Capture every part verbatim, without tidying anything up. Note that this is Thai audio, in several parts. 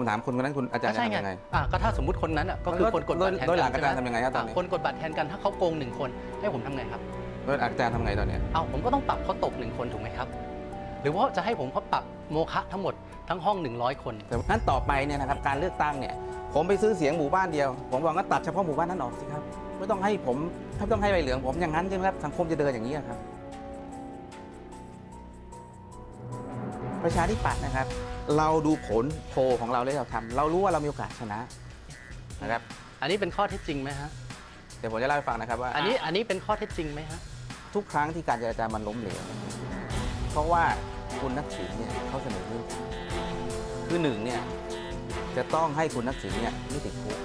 ผมถามคนคนนั้นคุณอาจารย์จะทำยังไงก็ถ้าสมมติคนนั้นก็คือคนกดบัตรแทนกันโดยหลักอาจารย์ทำยังไงครับตอนนี้คนกดบัตรแทนกันถ้าเขาโกงหนึ่งคนให้ผมทำไงครับโดยอาจารย์ทำไงตอนนี้เอาผมก็ต้องปรับเขาตกหนึ่งคนถูกไหมครับหรือว่าจะให้ผมเขาปรับโมฆะทั้งหมดทั้งห้องหนึ่งร้อยคนงั้นต่อไปเนี่ยนะครับการเลือกตั้งเนี่ยผมไปซื้อเสียงหมู่บ้านเดียวผมบอกว่าตัดเฉพาะหมู่บ้านนั้นออกสิครับไม่ต้องให้ผมไม่ต้องให้ใบเหลืองผมอย่างนั้นใช่ไหมครับสังคมจะเดินอย่างนี้ครับประชาธิปัตย์นะครับเราดูผลโพลของเราเลยเราทำเรารู้ว่าเรามีโอกาสชนะนะครับอันนี้เป็นข้อเท็จจริงไหมฮะเดี๋ยวผมจะเล่าให้ฟังนะครับว่าอันนี้อันนี้เป็นข้อเท็จจริงไหมฮะทุกครั้งที่การเจรจามันล้มเหลวเพราะว่าคุณทักษิณเนี่ยเขาเสนอเรื่องคือหนึ่งเนี่ยจะต้องให้คุณทักษิณเนี่ยไม่ติดคุก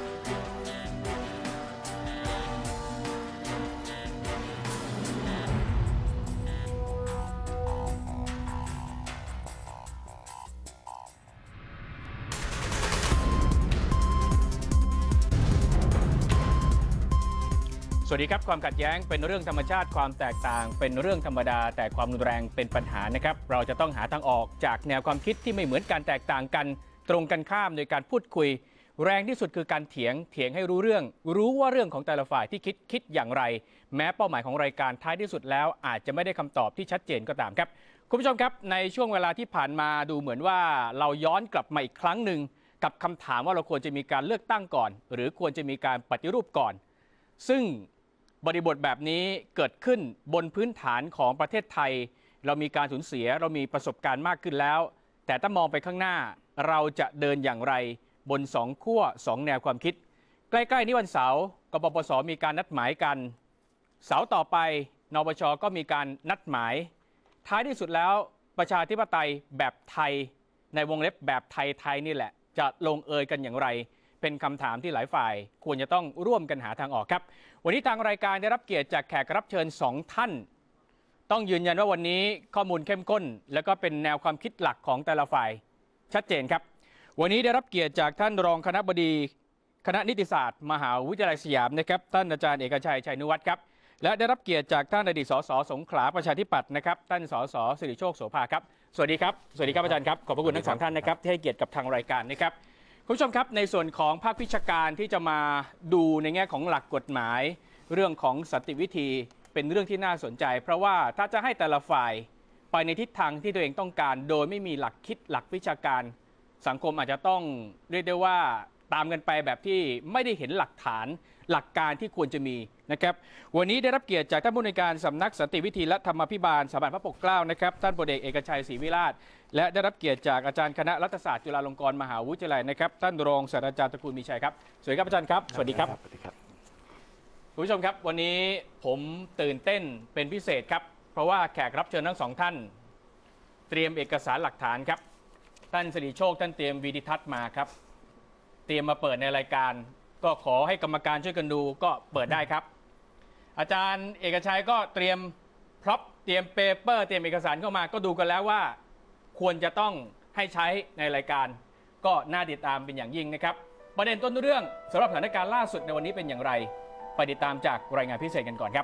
สวัสดีครับความขัดแย้งเป็นเรื่องธรรมชาติความแตกต่างเป็นเรื่องธรรมดาแต่ความรุนแรงเป็นปัญหานะครับเราจะต้องหาทางออกจากแนวความคิดที่ไม่เหมือนกันแตกต่างกันตรงกันข้ามโดยการพูดคุยแรงที่สุดคือการเถียงเถียงให้รู้เรื่องรู้ว่าเรื่องของแต่ละฝ่ายที่คิดคิดอย่างไรแม้เป้าหมายของรายการท้ายที่สุดแล้วอาจจะไม่ได้คำตอบที่ชัดเจนก็ตามครับคุณผู้ชมครับในช่วงเวลาที่ผ่านมาดูเหมือนว่าเราย้อนกลับมาอีกครั้งหนึ่งกับคำถามว่าเราควรจะมีการเลือกตั้งก่อนหรือควรจะมีการปฏิรูปก่อนซึ่งบริบทแบบนี้เกิดขึ้นบนพื้นฐานของประเทศไทยเรามีการสูญเสียเรามีประสบการณ์มากขึ้นแล้วแต่ถ้ามองไปข้างหน้าเราจะเดินอย่างไรบนสองขั้วสองแนวความคิดใกล้ๆนี้วันเสาร์กปปสมีการนัดหมายกันเสาร์ต่อไปนปชก็มีการนัดหมายท้ายที่สุดแล้วประชาธิปไตยแบบไทยในวงเล็บแบบไทยๆนี่แหละจะลงเอยกันอย่างไรเป็นคำถามที่หลายฝ่ายควรจะต้องร่วมกันหาทางออกครับวันนี้ทางรายการได้รับเกียรติจากแขกรับเชิญสองท่านต้องยืนยันว่าวันนี้ข้อมูลเข้มข้นและก็เป็นแนวความคิดหลักของแต่ละฝ่ายชัดเจนครับวันนี้ได้รับเกียรติจากท่านรองคณบดีคณะนิติศาสตร์มหาวิทยาลัยสยามนะครับท่านอาจารย์เอกชัยชัยนุวัฒน์ครับและได้รับเกียรติจากท่านอดีตสสสงขลาประชาธิปัตย์นะครับท่านสสสิริโชคโสภาครับสวัสดีครับสวัสดีครับอาจารย์ครับขอบพระคุณทั้งสองท่านนะครับที่ให้เกียรติกับทางรายการนะครับคุณผู้ชมครับในส่วนของภาควิชาการที่จะมาดูในแง่ของหลักกฎหมายเรื่องของสันติวิธีเป็นเรื่องที่น่าสนใจเพราะว่าถ้าจะให้แต่ละฝ่ายไปในทิศทางที่ตัวเองต้องการโดยไม่มีหลักคิดหลักวิชาการสังคมอาจจะต้องเรียกได้ว่าตามกันไปแบบที่ไม่ได้เห็นหลักฐานหลักการที่ควรจะมีนะครับวันนี้ได้รับเกียรติจากท่านผู้อำนวยการสำนักสันติวิธีและธรรมาภิบาลสถาบันพระปกเกล้านะครับท่านพลเอกเอกชัยศรีวิราชและได้รับเกียรติจากอาจารย์คณะรัฐศาสตร์จุฬาลงกรณ์มหาวิทยาลัยนะครับท่านรองศาสตราจารย์ตระกูลมีชัยครับสวัสดีครับอาจารย์ครับสวัสดีครับสวัสดีครับคุณผู้ชมครับวันนี้ผมตื่นเต้นเป็นพิเศษครับเพราะว่าแขกรับเชิญทั้งสองท่านเตรียมเอกสารหลักฐานครับท่านสิริโชคท่านเตรียมวีดิทัศน์มาครับเตรียมมาเปิดในรายการก็ขอให้กรรมการช่วยกันดูก็เปิดได้ครับอาจารย์เอกชัยก็เตรียมพร็อพเตรียมเปเปอร์เตรียมเอกสารเข้ามาก็ดูกันแล้วว่าควรจะต้องให้ใช้ในรายการก็น่าติดตามเป็นอย่างยิ่งนะครับประเด็นต้นเรื่องสำหรับสถานการณ์ล่าสุดในวันนี้เป็นอย่างไรไปติดตามจากรายงานพิเศษกันก่อนครับ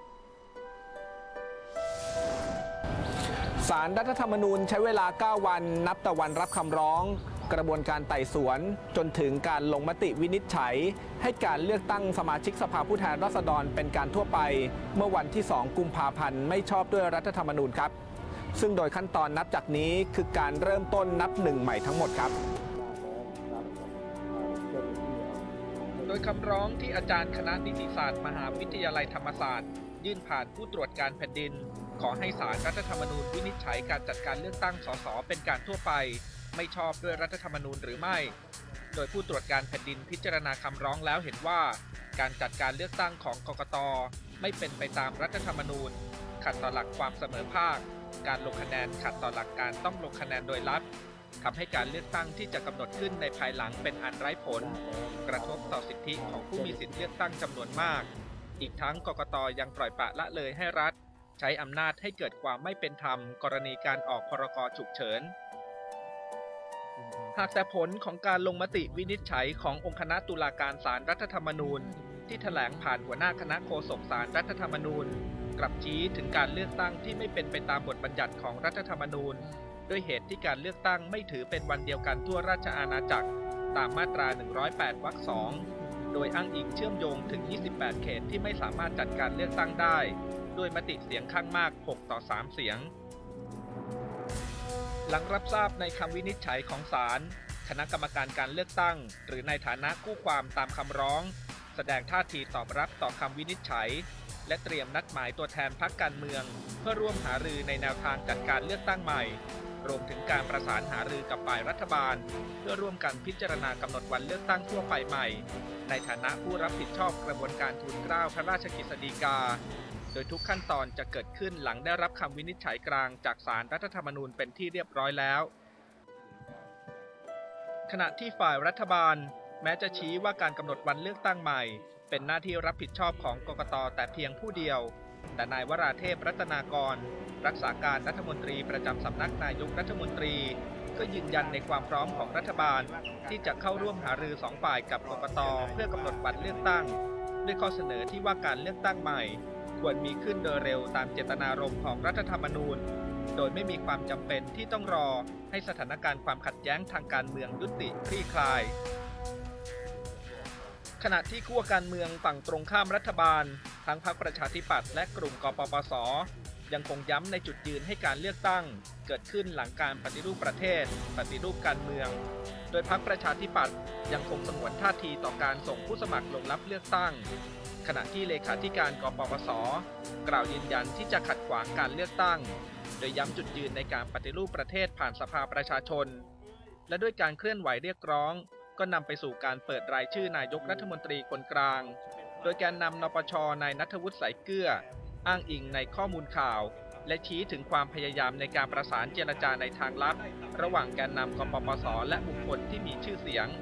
ศาลรัฐธรรมนูญใช้เวลาเก้าวันนับแต่วันรับคำร้องกระบวนการไต่สวนจนถึงการลงมติวินิจฉัยให้การเลือกตั้งสมาชิกสภาผู้แทนราษฎรเป็นการทั่วไปเมื่อวันที่สองกุมภาพันธ์ไม่ชอบด้วยรัฐธรรมนูญครับซึ่งโดยขั้นตอนนับจากนี้คือการเริ่มต้นนับหนึ่งใหม่ทั้งหมดครับโดยคำร้องที่อาจารย์คณะนิติศาสตร์มหาวิทยาลัยธรรมศาสตร์ยื่นผ่านผู้ตรวจการแผ่นดินขอให้ศาลรัฐธรรมนูญวินิจฉัยการจัดการเลือกตั้งสสเป็นการทั่วไปไม่ชอบด้วยรัฐธรรมนูญหรือไม่โดยผู้ตรวจการแผ่นดินพิจารณาคำร้องแล้วเห็นว่าการจัดการเลือกตั้งของกกต.ไม่เป็นไปตามรัฐธรรมนูญขัดต่อหลักความเสมอภาคการลงคะแนนขัดต่อหลักการต้องลงคะแนนโดยลับทำให้การเลือกตั้งที่จะกำหนดขึ้นในภายหลังเป็นอันไร้ผลกระทบต่อสิทธิของผู้มีสิทธิเลือกตั้งจำนวนมากอีกทั้งกกต.ยังปล่อยปละละเลยให้รัฐใช้อำนาจให้เกิดความไม่เป็นธรรมกรณีการออกพรก.ฉุกเฉินหากแต่ผลของการลงมติวินิจฉัยขององค์คณะตุลาการศาลรัฐธรรมนูญที่แถลงผ่านหัวหน้าคณะโฆษกศาลรัฐธรรมนูญกลับชี้ถึงการเลือกตั้งที่ไม่เป็นไปตามบทบัญญัติของรัฐธรรมนูญด้วยเหตุที่การเลือกตั้งไม่ถือเป็นวันเดียวกันทั่วราชอาณาจักรตามมาตรา หนึ่งร้อยแปด วรรค สอง โดยอ้างอิงเชื่อมโยงถึง ยี่สิบแปด เขตที่ไม่สามารถจัดการเลือกตั้งได้ด้วยมติเสียงข้างมาก หก ต่อ สาม เสียง หลังรับทราบในคำวินิจฉัยของศาล คณะกรรมการการเลือกตั้งหรือในฐานะคู่ความตามคำร้องแสดงท่าทีตอบรับต่อคำวินิจฉัยและเตรียมนัดหมายตัวแทนพรรคการเมืองเพื่อร่วมหารือในแนวทางจัดการเลือกตั้งใหม่รวมถึงการประสานหารือกับฝ่ายรัฐบาลเพื่อร่วมกันพิจารณากำหนดวันเลือกตั้งทั่วไปใหม่ในฐานะผู้รับผิดชอบกระบวนการทูลเกล้าพระราชกฤษฎีกาโดยทุกขั้นตอนจะเกิดขึ้นหลังได้รับคำวินิจฉัยกลางจากศาลรัฐธรรมนูญเป็นที่เรียบร้อยแล้วขณะที่ฝ่ายรัฐบาลแม้จะชี้ว่าการกำหนดวันเลือกตั้งใหม่เป็นหน้าที่รับผิดชอบของกกต.แต่เพียงผู้เดียวแต่นายวราเทพรัตนากรรักษาการรัฐมนตรีประจำสำนักนายกรัฐมนตรีก็ยืนยันในความพร้อมของรัฐบาลที่จะเข้าร่วมหารือสองฝ่ายกับกกต.เพื่อกำหนดวันเลือกตั้งด้วยข้อเสนอที่ว่าการเลือกตั้งใหม่ควรมีขึ้นโดยเร็วตามเจตนารมณ์ของรัฐธรรมนูญโดยไม่มีความจำเป็นที่ต้องรอให้สถานการณ์ความขัดแย้งทางการเมืองยุติคลี่คลายขณะที่ขั้วการเมืองฝั่งตรงข้ามรัฐบาลทั้งพรรคประชาธิปัตย์และกลุ่มกปปส.ยังคงย้ำในจุดยืนให้การเลือกตั้งเกิดขึ้นหลังการปฏิรูปประเทศปฏิรูปการเมืองโดยพรรคประชาธิปัตย์ยังคงสงวนท่าทีต่อการส่งผู้สมัครลงรับเลือกตั้งขณะที่เลขาธิการกปปส.กล่าวยืนยันที่จะขัดขวางการเลือกตั้งโดยย้ำจุดยืนในการปฏิรูปประเทศผ่านสภาประชาชนและด้วยการเคลื่อนไหวเรียกร้องก็นำไปสู่การเปิดรายชื่อนายกรัฐมนตรีคนกลางโดยแกนนำนปช.นายณัฐวุฒิ สายเกลืออ้างอิงในข้อมูลข่าวและชี้ถึงความพยายามในการประสานเจรจาในทางลับระหว่างแกนนำกปปส.และบุคคลที่มีชื่อเสียง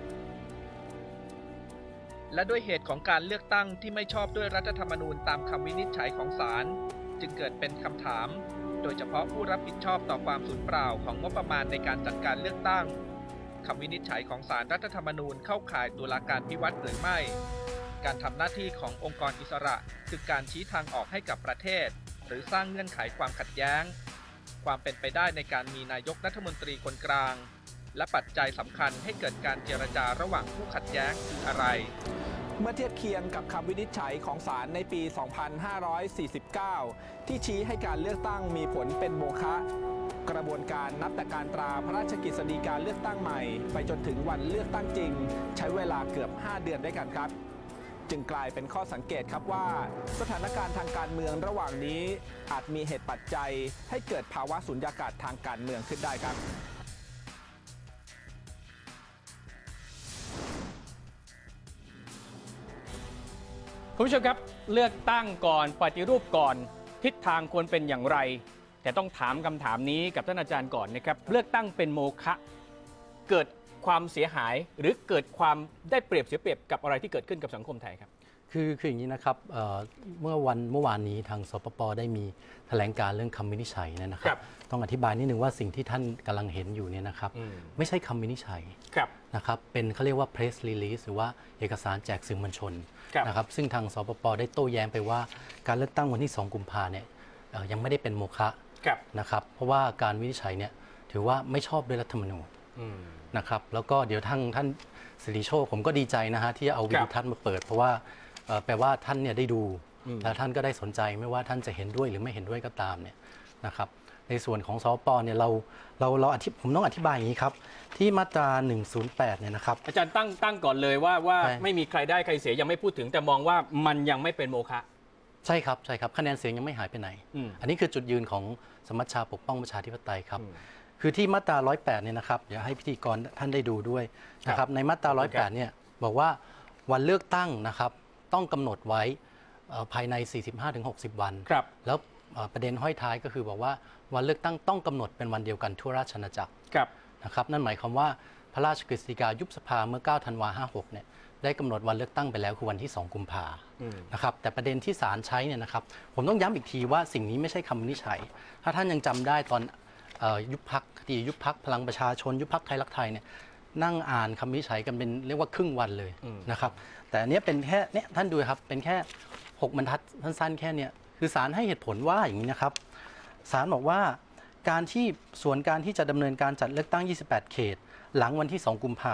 และด้วยเหตุของการเลือกตั้งที่ไม่ชอบด้วยรัฐธรรมนูญตามคำวินิจฉัยของศาลจึงเกิดเป็นคำถามโดยเฉพาะผู้รับผิดชอบต่อความสูญเปล่าของงบประมาณในการจัดการเลือกตั้งคำวินิจฉัยของศาลรัฐธรรมนูญเข้าข่ายตุลาการพิวัตรหรือไม่การทำหน้าที่ขององค์กรอิสระคือการชี้ทางออกให้กับประเทศหรือสร้างเงื่อนไขความขัดแย้งความเป็นไปได้ในการมีนายกรัฐมนตรีคนกลางและปัจจัยสำคัญให้เกิดการเจรจาระหว่างผู้ขัดแย้งคืออะไรเมื่อเทียบเคียงกับคำวินิจฉัยของศาลในปี สองพันห้าร้อยสี่สิบเก้า ที่ชี้ให้การเลือกตั้งมีผลเป็นโมฆะกระบวนการนับแต่การตราพระราชกฤษฎีกาเลือกตั้งใหม่ไปจนถึงวันเลือกตั้งจริงใช้เวลาเกือบห้าเดือนด้วยกันครับจึงกลายเป็นข้อสังเกตครับว่าสถานการณ์ทางการเมืองระหว่างนี้อาจมีเหตุปัจจัยให้เกิดภาวะสุญญากาศทางการเมืองขึ้นได้ครับคุณผู้ชมครับเลือกตั้งก่อนปฏิรูปก่อนทิศทางควรเป็นอย่างไรแต่ต้องถามคำถามนี้กับท่านอาจารย์ก่อนนะครับเลือกตั้งเป็นโมฆะเกิดความเสียหายหรือเกิดความได้เปรียบเสียเปรียบกับอะไรที่เกิดขึ้นกับสังคมไทยครับคือคืออย่างนี้นะครับเเมื่อวันเมื่อวานนี้ทางสปป.ได้มีแถลงการเรื่องคำวินิจฉัยนะครับต้องอธิบายนิดนึงว่าสิ่งที่ท่านกำลังเห็นอยู่เนี่ยนะครับไม่ใช่คำวินิจฉัยนะครับเป็นเขาเรียกว่า press release หรือว่าเอกสารแจกสื่อมวลชนนะครับซึ่งทางสปป.ได้โต้แย้งไปว่าการเลือกตั้งวันที่สองกุมภาเนี่ยยังไม่ได้เป็นโมฆะนะครับเพราะว่าการวินิจฉัยเนี่ยถือว่าไม่ชอบด้วยรัฐธรรมนูญนะครับแล้วก็เดี๋ยวท่านท่านสิริโชคผมก็ดีใจนะฮะที่เอาวิดีทัศน์มาเปิดเพราะว่าแปลว่าท่านเนี่ยได้ดูและท่านก็ได้สนใจไม่ว่าท่านจะเห็นด้วยหรือไม่เห็นด้วยก็ตามเนี่ยนะครับในส่วนของสปป.เนี่ยเราเราเราอธิผมต้องอธิบายอย่างนี้ครับที่มาตราหนึ่งศูนย์แปดเนี่ยนะครับอาจารย์ตั้งตั้งก่อนเลยว่าว่าไม่มีใครได้ใครเสียยังไม่พูดถึงแต่มองว่ามันยังไม่เป็นโมฆะใช่ครับใช่ครับคะแนนเสียงยังไม่หายไปไหน อ, อันนี้คือจุดยืนของสมัชชาปกป้องประชาธิปไตยครับคือที่มาตราหนึ่งร้อยแปดเนี่ยนะครับเดี๋ยวให้พิธีกรท่านได้ดูด้วยนะครับในมาตราหนึ่งร้อยแปดเนี่ยบอกว่าวันเลือกตั้งนะครับต้องกำหนดไว้ภายใน สี่สิบห้าถึงหกสิบ วันแล้วประเด็นห้อยท้ายก็คือบอกว่าวันเลือกตั้งต้องกำหนดเป็นวันเดียวกันทั่วราชอาณาจักรนะครับนั่นหมายความว่าพระราชกฤษฎีกายุบสภาเมื่อเก้าธันวาคมห้าสิบหกเนี่ยได้กำหนดวันเลือกตั้งไปแล้วคือวันที่สองกุมภานะครับแต่ประเด็นที่ศาลใช้เนี่ยนะครับผมต้องย้ำอีกทีว่าสิ่งนี้ไม่ใช่คำวินิจฉัยถ้าท่านยังจำได้ตอนยุบพรรคคดียุบพรรคพลังประชาชนยุบพรรคไทยรักไทยเนี่ยนั่งอ่านคำวินิจฉัยกันเป็นเรียกว่าครึ่งวันเลยนะครับแต่อันนี้เป็นแค่เนี่ยท่านดูครับเป็นแค่หกบรรทัดสั้นๆแค่นี้คือศาลให้เหตุผลว่าอย่างนี้นะครับศาลบอกว่าการที่ส่วนการที่จะดำเนินการจัดเลือกตั้งยี่สิบแปดเขตหลังวันที่สองกุมภา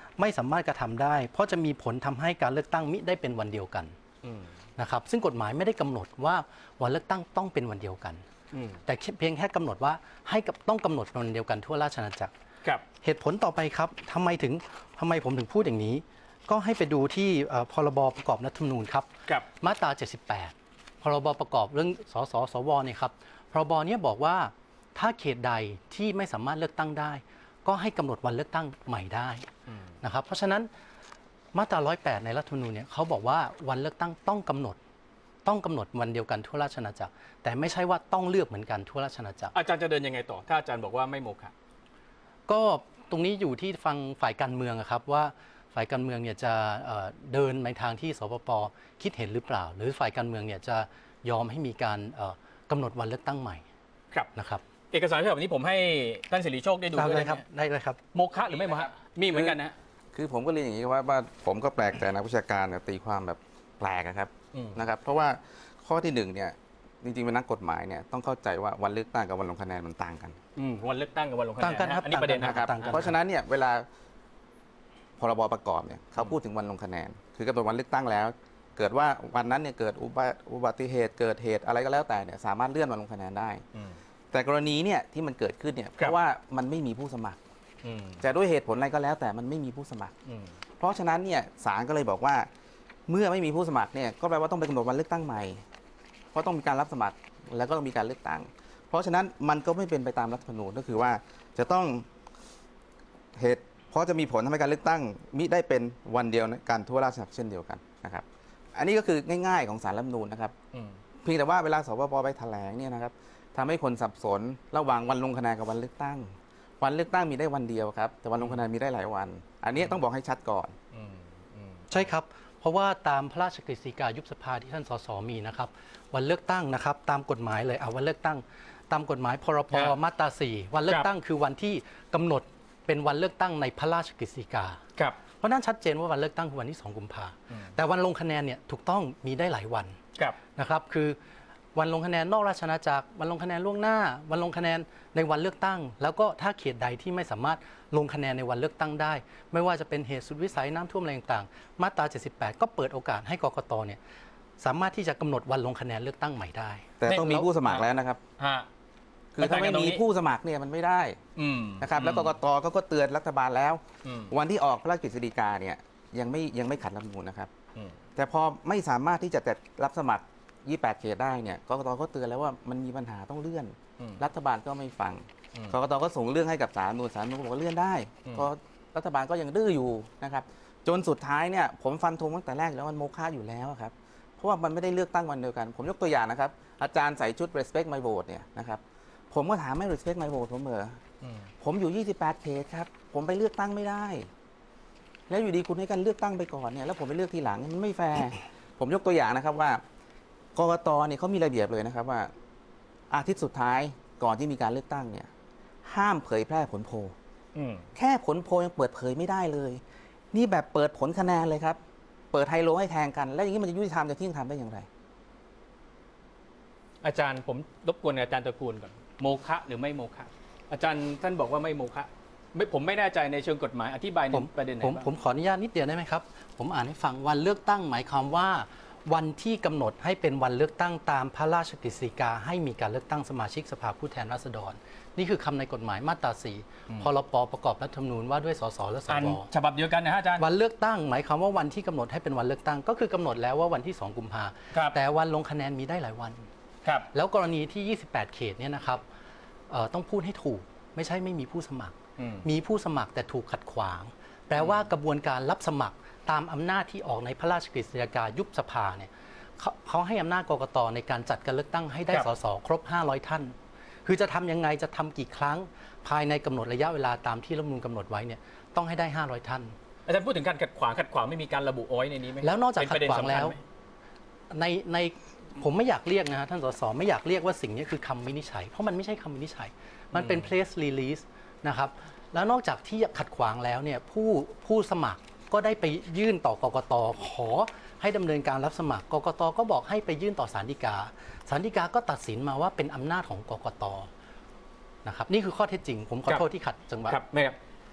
ไม่สามารถกระทำได้ เพราะจะมีผลทำให้การเลือกตั้งมิได้เป็นวันเดียวกันนะครับซึ่งกฎหมายไม่ได้กำหนดว่าวันเลือกตั้งต้องเป็นวันเดียวกันแต่เพียงแค่กำหนดว่าให้ต้องกำหนดวันเดียวกันทั่วราชอาณาจักรเหตุผลต่อไปครับทำไมถึงทำไมผมถึงพูดอย่างนี้ก็ให้ไปดูที่พรบประกอบรัฐธรรมนูญครับมาตราเจ็ดสิบแปดพรบประกอบเรื่องสสสวเนี่ยครับพรบเนี้บอกว่าถ้าเขตใดที่ไม่สามารถเลือกตั้งได้ก็ให้กำหนดวันเลือกตั้งใหม่ได้นะครับเพราะฉะนั้นมาตราหนึ่งร้อยแปดในรัฐธรรมนูญเนี่ยเขาบอกว่าวันเลือกตั้งต้องกำหนดต้องกำหนดวันเดียวกันทั่วราชอาณาจักรแต่ไม่ใช่ว่าต้องเลือกเหมือนกันทั่วราชอาณาจักรอาจารย์จะเดินยังไงต่อถ้าอาจารย์บอกว่าไม่โมฆะก็ตรงนี้อยู่ที่ฟังฝ่ายการเมืองครับว่าฝ่ายการเมืองเนี่ยจะเดินในทางที่สปป.คิดเห็นหรือเปล่าหรือฝ่ายการเมืองเนี่ยจะยอมให้มีการกำหนดวันเลือกตั้งใหม่ครับนะครับเอกสารฉบับนี้ผมให้ท่านสิริโชคได้ดูด้วยได้ครับได้เลยครับโมฆะหรือไม่โมฆะมีเหมือนกันนะคือผมก็เรียนอย่างนี้ว่าว่าผมก็แปลกใจนักวิชาการตีความแบบแปลกครับนะครับเพราะว่าข้อที่หนึ่งเนี่ยจริงๆเป็นนักกฎหมายเนี่ยต้องเข้าใจว่าวันเลือกตั้งกับวันลงคะแนนมันต่างกันวันเลือกตั้งกับวันลงคะแนนต่างกันครับอันนี้ประเด็นนะครับเพราะฉะนั้นเนี่ยเวลาพรบประกอบเนี่ยเขาพูดถึงวันลงคะแนนคือกำหนดวันเลือกตั้งแล้วเกิดว่าวันนั้นเนี่ยเกิดอุบัติเหตุเกิดเหตุอะไรก็แล้วแต่เนี่ยสามารถเลื่อนวันลงคะแนนได้แต่กรณีเนี่ยที่มันเกิดขึ้นเนี่ยเพราะว่ามันไม่มีผู้สมัครจะด้วยเหตุผลอะไรก็แล้วแต่มันไม่มีผู้สมัครเพราะฉะนั้นเนี่ยศาลก็เลยบอกว่าเมื่อไม่มีผู้สมัครเนี่ยก็แปลว่าต้องไปกำหนดวันเลือกตั้งใหม่เพราะต้องมีการรับสมัครแล้วก็ต้องมีการเลือกตั้งเพราะฉะนั้นมันก็ไม่เป็นไปตามรัฐธรรมนูญก็คือว่าจะต้องเหตุเพราะจะมีผลทำให้การเลือกตั้งมิได้เป็นวันเดียวกันทั่วราชอาณาจักรเช่นเดียวกันนะครับอันนี้ก็คือง่ายๆของศาลรัฐธรรมนูญนะครับเพียงแต่ว่าเวลาสปป.ไปแถลงเนี่ยนะครับทำให้คนสับสนระหว่างวันลงคะแนนกับวันเลือกตั้งวันเลือกตั้งมีได้วันเดียวครับแต่วันลงคะแนนมีได้หลายวันอันนี้ต้องบอกให้ชัดก่อนใช่ครับเพราะว่าตามพระราชกฤษฎีกายุบสภาที่ท่านสสมีนะครับวันเลือกตั้งนะครับตามกฎหมายเลยเอาวันเลือกตั้งตามกฎหมายพรบมาตราสี่วันเลือกตั้งคือวันที่กำหนดเป็นวันเลือกตั้งในพระราชกฤษฎีกาเพราะนั้นชัดเจนว่าวันเลือกตั้งคือวันที่สองกุมภาแต่วันลงคะแนนเนี่ยถูกต้องมีได้หลายวันนะครับคือวันลงคะแนนนอกราชอาณาจักรวันลงคะแนนล่วงหน้าวันลงคะแนนในวันเลือกตั้งแล้วก็ถ้าเขตใดที่ไม่สามารถลงคะแนนในวันเลือกตั้งได้ไม่ว่าจะเป็นเหตุสุดวิสัยน้ำท่วมอะไรต่างๆมาตราเจ็ดสิบแปดก็เปิดโอกาสให้กกตเนี่ยสามารถที่จะกำหนดวันลงคะแนนเลือกตั้งใหม่ได้แต่ต้องมีผู้สมัครแล้วนะครับคือถ้าไม่มีผู้สมัครเนี่ยมันไม่ได้นะครับแล้วกกตก็เตือนรัฐบาลแล้ววันที่ออกพระราชกฤษฎีกาเนี่ยยังไม่ยังไม่ขัดรัฐธรรมนูญนะครับแต่พอไม่สามารถที่จะรับสมัครยี่สิบแปดเขตได้เนี่ยกกตก็เตือนแล้วว่ามันมีปัญหาต้องเลื่อนรัฐบาลก็ไม่ฟังกกตก็ส่งเรื่องให้กับศาลนูนศาลนูนบอกว่าเลื่อนได้ก็รัฐบาลก็ยังดื้ออยู่นะครับจนสุดท้ายเนี่ยผมฟันธงตั้งแต่แรกแล้วมันโมฆะอยู่แล้วครับเพราะว่ามันไม่ได้เลือกตั้งวันเดียวกันผมยกตัวอย่างนะครับอาจารย์ใส่ชุด respect my vote เนี่ยนะครับผมก็ถามไม่ respect my vote ผมเหรอผมอยู่ยี่สิบแปดเขตครับผมไปเลือกตั้งไม่ได้แล้วอยู่ดีคุณให้กันเลือกตั้งไปก่อนเนี่ยแล้วผมไปเลือกทีหลังมันไม่แฟร์ผมยกตัวอย่างนะครับว่ากกตเนี่ยเขามีระเบียบเลยนะครับว่าอาทิตย์สุดท้ายก่อนที่มีการเลือกตั้งเนี่ยห้ามเผยแพร่ผลโพลแค่ผลโพลยังเปิดเผยไม่ได้เลยนี่แบบเปิดผลคะแนนเลยครับเปิดไฮโลให้แทงกันแล้วอย่างนี้มันจะยุติธรรมจะเที่ยงธรรมได้อย่างไรอาจารย์ผมรบกวนอาจารย์ตระกูลก่อนโมฆะหรือไม่โมฆะอาจารย์ท่านบอกว่าไม่โมฆะไม่ผมไม่แน่ใจในเชิงกฎหมายอธิบายในประเด็นไหนบ้างผมขออนุญาตนิดเดียวได้ไหมครับผมอ่านให้ฟังวันเลือกตั้งหมายความว่าวันที่กำหนดให้เป็นวันเลือกตั้งตามพระราชกฤษฎีกาให้มีการเลือกตั้งสมาชิกสภาผู้แทนราษฎรนี่คือคำในกฎหมายมาตราสี่พรบประกอบรัฐธรรมนูญว่าด้วยสสและสวฉบับเดียวกันนะอาจารย์วันเลือกตั้งหมายความว่าวันที่กำหนดให้เป็นวันเลือกตั้งก็คือกำหนดแล้วว่าวันที่สองกุมภาแต่วันลงคะแนนมีได้หลายวันแล้วกรณีที่ยี่สิบแปดเขตเนี่ยนะครับต้องพูดให้ถูกไม่ใช่ไม่มีผู้สมัครมีผู้สมัครแต่ถูกขัดขวางแปลว่ากระบวนการรับสมัครตามอำนาจที่ออกในพระราชกฤษฎีกายุบสภาเนี่ยเขาให้อำนาจกกตในการจัดการเลือกตั้งให้ได้สสครบห้าร้อยท่านคือจะทำยังไงจะทำกี่ครั้งภายในกำหนดระยะเวลาตามที่รัฐธรรมนูญกำหนดไว้เนี่ยต้องให้ได้ห้าร้อยท่านอาจารย์พูดถึงการขัดขวางขัดขวางไม่มีการระบุเอาไว้ในนี้ไหมแล้วนอกจากขัดขวางแล้วในในผมไม่อยากเรียกนะฮะท่านสสไม่อยากเรียกว่าสิ่งนี้คือคำวินิจฉัยเพราะมันไม่ใช่คำวินิจฉัยมันเป็น press release นะครับแล้วนอกจากที่ขัดขวางแล้วเนี่ยผู้ผู้สมัครก็ได้ไปยื่นต่อกกตขอให้ดำเนินการรับสมัครกกตก็บอกให้ไปยื่นต่อศาลฎีกาศาลฎีกาก็ตัดสินมาว่าเป็นอำนาจของกกตนะครับนี่คือข้อเท็จจริงผมขอโทษที่ขัดจังหวะครับไม่ครับ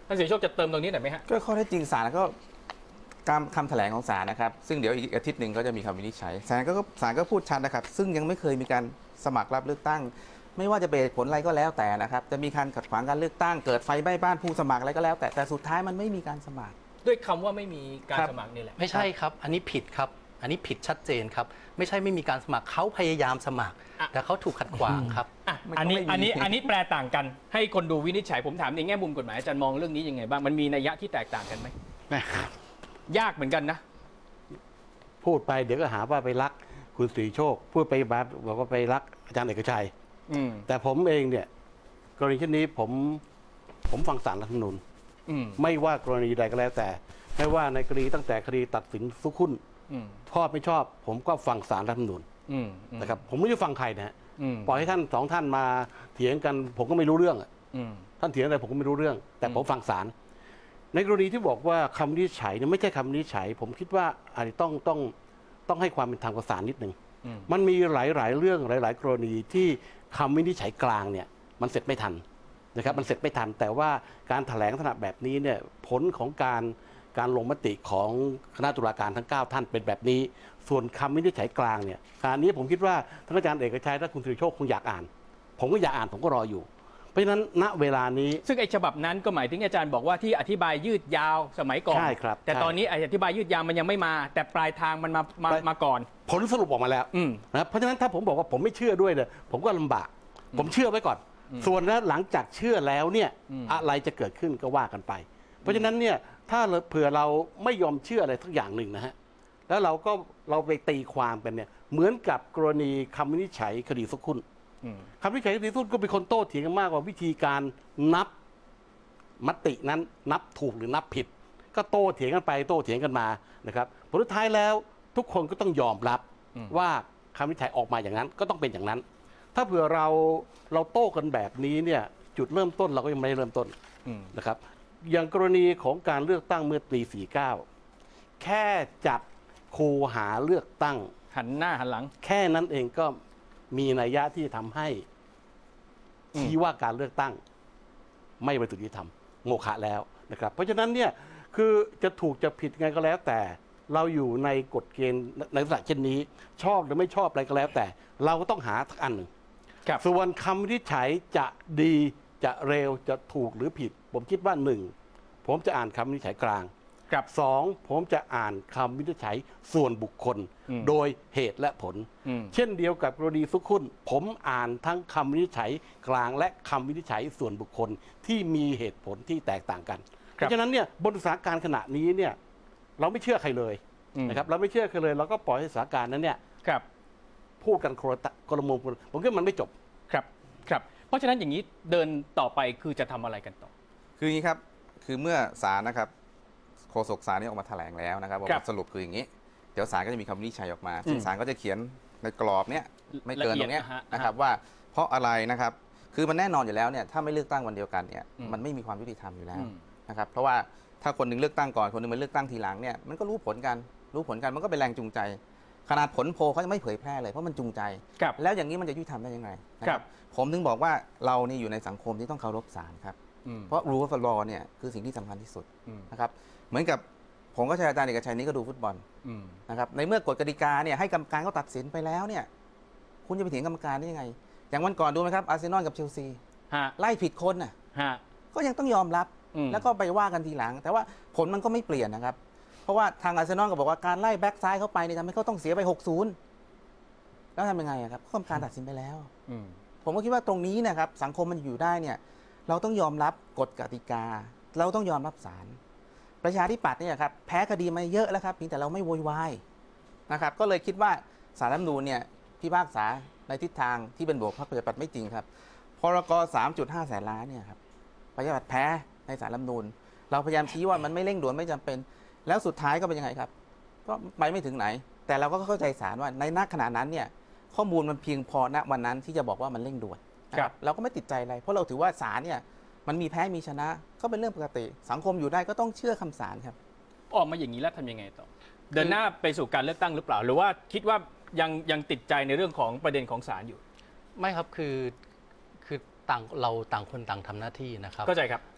ท่านสิริโชคจะเติมตรงนี้หน่อยไหมฮะก็ข้อเท็จจริงศาลก็ตามคำแถลงของศาลนะครับซึ่งเดี๋ยวอีกอาทิตย์หนึ่งก็จะมีคำวินิจฉัยศาลก็ศาลก็พูดชัดนะครับซึ่งยังไม่เคยมีการสมัครรับเลือกตั้งไม่ว่าจะเป็นผลอะไรก็แล้วแต่นะครับจะมีการขัดขวางการเลือกตั้งเกิดไฟไหม้บ้านผู้สมัครอะไรก็แล้วแต่แต่สุดท้ายมันไม่มีการสมัครด้วยคำว่าไม่มีการสมัครนี่แหละไม่ใช่ครับอันนี้ผิดครับอันนี้ผิดชัดเจนครับไม่ใช่ไม่มีการสมัครเขาพยายามสมัครแต่เขาถูกขัดขวางครับอันนี้อันนี้อันนี้แปลต่างกันให้คนดูวินิจฉัยผมถามในแง่มุมกฎหมายอาจารย์มองเรื่องนี้ยังไงบ้างมันมีนัยยะที่แตกต่างกันไหมยากเหมือนกันนะพูดไปเดี๋ยวก็หาว่าไปรักคุณศรีโชคพูดไปแบบบอกว่าไปรักอาจารย์เอกชัยแต่ผมเองเนี่ยกรณีเช่นนี้ผมผมฟังศาลรัฐธรรมนูญไม่ว่ากรณีใดก็แล้วแต่ไม่ว่าในกรณีตั้งแต่คดีตัดสินสุขุนชอบไม่ชอบผมก็ฟังศาลรัฐธรรมนูญนะครับผมไม่ได้ฟังใครนะปล่อยให้ท่านสองท่านมาเถียงกันผมก็ไม่รู้เรื่องท่านเถียงอะไรผมก็ไม่รู้เรื่องแต่ผมฟังศาลในกรณีที่บอกว่าคำวินิจฉัยเนี่ยไม่ใช่คำวินิจฉัยผมคิดว่าอาจจะต้องต้องต้องให้ความเป็นธรรมกับศาลนิดนึงมันมีหลายๆเรื่องหลายๆกรณีที่คำวินิจฉัยกลางเนี่ยมันเสร็จไม่ทันนะครับมันเสร็จไม่ทันแต่ว่าการแถลงลักษณะแบบนี้เนี่ยผลของการการลงมติของคณะตุลาการทั้งเก้าท่านเป็นแบบนี้ส่วนคำวินิจฉัยกลางเนี่ยการนี้ผมคิดว่าท่านอาจารย์เอกชัยและคุณสิริโชคคงอยากอ่านผมก็อยากอ่านผมก็รออยู่เพราะฉะนั้นณเวลานี้ซึ่งไอ้ฉบับนั้นก็หมายถึงอาจารย์บอกว่าที่อธิบายยืดยาวสมัยก่อนใช่ครับแต่ตอนนี้อธิบายยืดยาวมันยังไม่มาแต่ปลายทางมันมามามาก่อนผลสรุปออกมาแล้วนะเพราะฉะนั้นถ้าผมบอกว่าผมไม่เชื่อด้วยเนี่ยผมก็ลำบากผมเชื่อไว้ก่อนส่วนแล้วหลังจากเชื่อแล้วเนี่ยอะไรจะเกิดขึ้นก็ว่ากันไปเพราะฉะนั้นเนี่ยถ้าเผื่อเราไม่ยอมเชื่ออะไรสักอย่างหนึ่งนะฮะแล้วเราก็เราไปตีความกันเนี่ยเหมือนกับกรณีคำวินิจฉัยคดีสุขุนคำวินิจฉัยคดีสุขุนก็เป็นคนโต้เถียงกันมากว่าวิธีการนับมตินั้นนับถูกหรือนับผิดก็โต้เถียงกันไปโต้เถียงกันมานะครับผลสุดท้ายแล้วทุกคนก็ต้องยอมรับว่าคำวินิจฉัยออกมาอย่างนั้นก็ต้องเป็นอย่างนั้นถ้าเผื่อเราเราโต้กันแบบนี้เนี่ยจุดเริ่มต้นเราก็ยังไม่ได้เริ่มต้นนะครับอย่างกรณีของการเลือกตั้งเมื่อปีสี่สิบเก้าแค่จัดคูหาเลือกตั้งหันหน้าหันหลังแค่นั้นเองก็มีนัยยะที่ทำให้ชี้ว่าการเลือกตั้งไม่บริสุทธิ์ยุติธรรมโมฆะแล้วนะครับเพราะฉะนั้นเนี่ยคือจะถูกจะผิดไงก็แล้วแต่เราอยู่ในกฎเกณฑ์ในลักษณะเช่นนี้ชอบหรือไม่ชอบอะไรก็แล้วแต่เราก็ต้องหาสักอันหนึ่งส่วนคำวินิจฉัยจะดีจะเร็วจะถูกหรือผิดผมคิดว่าหนึ่งผมจะอ่านคำวินิจฉัยกลางกับสองผมจะอ่านคำวินิจฉัยส่วนบุคคลโดยเหตุและผลเช่นเดียวกับกรณีสุขุนผมอ่านทั้งคำวินิจฉัยกลางและคำวินิจฉัยส่วนบุคคลที่มีเหตุผลที่แตกต่างกันเพราะฉะนั้นเนี่ยบนสถานการณ์ขณะนี้เนี่ยเราไม่เชื่อใครเลยนะครับเราไม่เชื่อใครเลยเราก็ปล่อยให้สถานการณ์นั้นเนี่ยพูดกันโคตรกรมุมผมคิดว่ามันไม่จบครับครับเพราะฉะนั้นอย่างนี้เดินต่อไปคือจะทำอะไรกันต่อคืออย่างนี้ครับคือเมื่อศาลนะครับโฆษกศาลนี่ออกมาแถลงแล้วนะครับว่าสรุปคืออย่างนี้เดี๋ยวศาลก็จะมีคำวินิจฉัยออกมาซึ่งศาลก็จะเขียนในกรอบเนี้ยไม่เกินตรงนี้นะครับว่าเพราะอะไรนะครับคือมันแน่นอนอยู่แล้วเนี่ยถ้าไม่เลือกตั้งวันเดียวกันเนี่ยมันไม่มีความยุติธรรมอยู่แล้วนะครับเพราะว่าถ้าคนหนึ่งเลือกตั้งก่อนคนหนึ่งมาเลือกตั้งทีหลังเนี่ยมันก็รู้ผลกันรู้ผลกันมันก็เป็นแรงจูงใจขนาดผลโพลเขาจะไม่เผยแพร่เลยเพราะมันจูงใจแล้วอย่างนี้มันจะยุติธรรมได้ยังไงนะครับผมถึงบอกว่าเรานี่อยู่ในสังคมที่ต้องเคารพศาลครับเพราะ rule of law เนี่ยคือสิ่งที่สำคัญที่สุดนะครับเหมือนกับผมก็ใช้อาจารย์เอกชัยนี้ก็ดูฟุตบอลนะครับในเมื่อกฎกติกาเนี่ยให้กรรมการเขาตัดสินไปแล้วเนี่ยคุณจะไปเถียงกรรมการได้ยังไงอย่างวันก่อนดูไหมครับอาร์เซนอลกับเชลซีไล่ผิดคนน่ะก็ยังต้องยอมรับแล้วก็ไปว่ากันทีหลังแต่ว่าผลมันก็ไม่เปลี่ยนนะครับเพราะว่าทางอาร์เซนอลก็บอกว่าการไล่แบ็กซ้ายเข้าไปเนี่ยทำให้เขาต้องเสียไป หกศูนย์ แล้วทำยังไงครับกรรมการตัดสินไปแล้วผมก็คิดว่าตรงนี้นะครับสังคมมันอยู่ได้เนี่ยเราต้องยอมรับกฎกติกาเราต้องยอมรับศาลประชาธิปัตย์เนี่ยครับแพ้คดีมาเยอะแล้วครับเพียงแต่เราไม่โวยวายนะครับก็เลยคิดว่าศาลรัฐธรรมนูญเนี่ยพิพากษาในทิศทางที่เป็นบวกพรรคประชาธิปัตย์ไม่จริงครับพรก สามจุดห้า แสนล้านเนี่ยครับประชาธิปัตย์แพ้ในศาลรัฐธรรมนูญเราพยายามชี้ว่ามันไม่เร่งด่วนไม่จำเป็นแล้วสุดท้ายก็เป็นยังไงครับก็ไปไม่ถึงไหนแต่เราก็เข้าใจศาลว่าในณขณะนั้นเนี่ยข้อมูลมันเพียงพอณวันนั้นที่จะบอกว่ามันเร่งด่วนนะครับเราก็ไม่ติดใจอะไรเพราะเราถือว่าศาลเนี่ยมันมีแพ้มีชนะก็เป็นเรื่องปกติสังคมอยู่ได้ก็ต้องเชื่อคำศาลครับออกมาอย่างนี้แล้วทำยังไงต่อเดินหน้าไปสู่การเลือกตั้งหรือเปล่าหรือว่าคิดว่ายังยังติดใจในเรื่องของประเด็นของศาลอยู่ไม่ครับคือคือต่างเราต่างคนต่างทำหน้าที่นะครับเข้าใจครับพ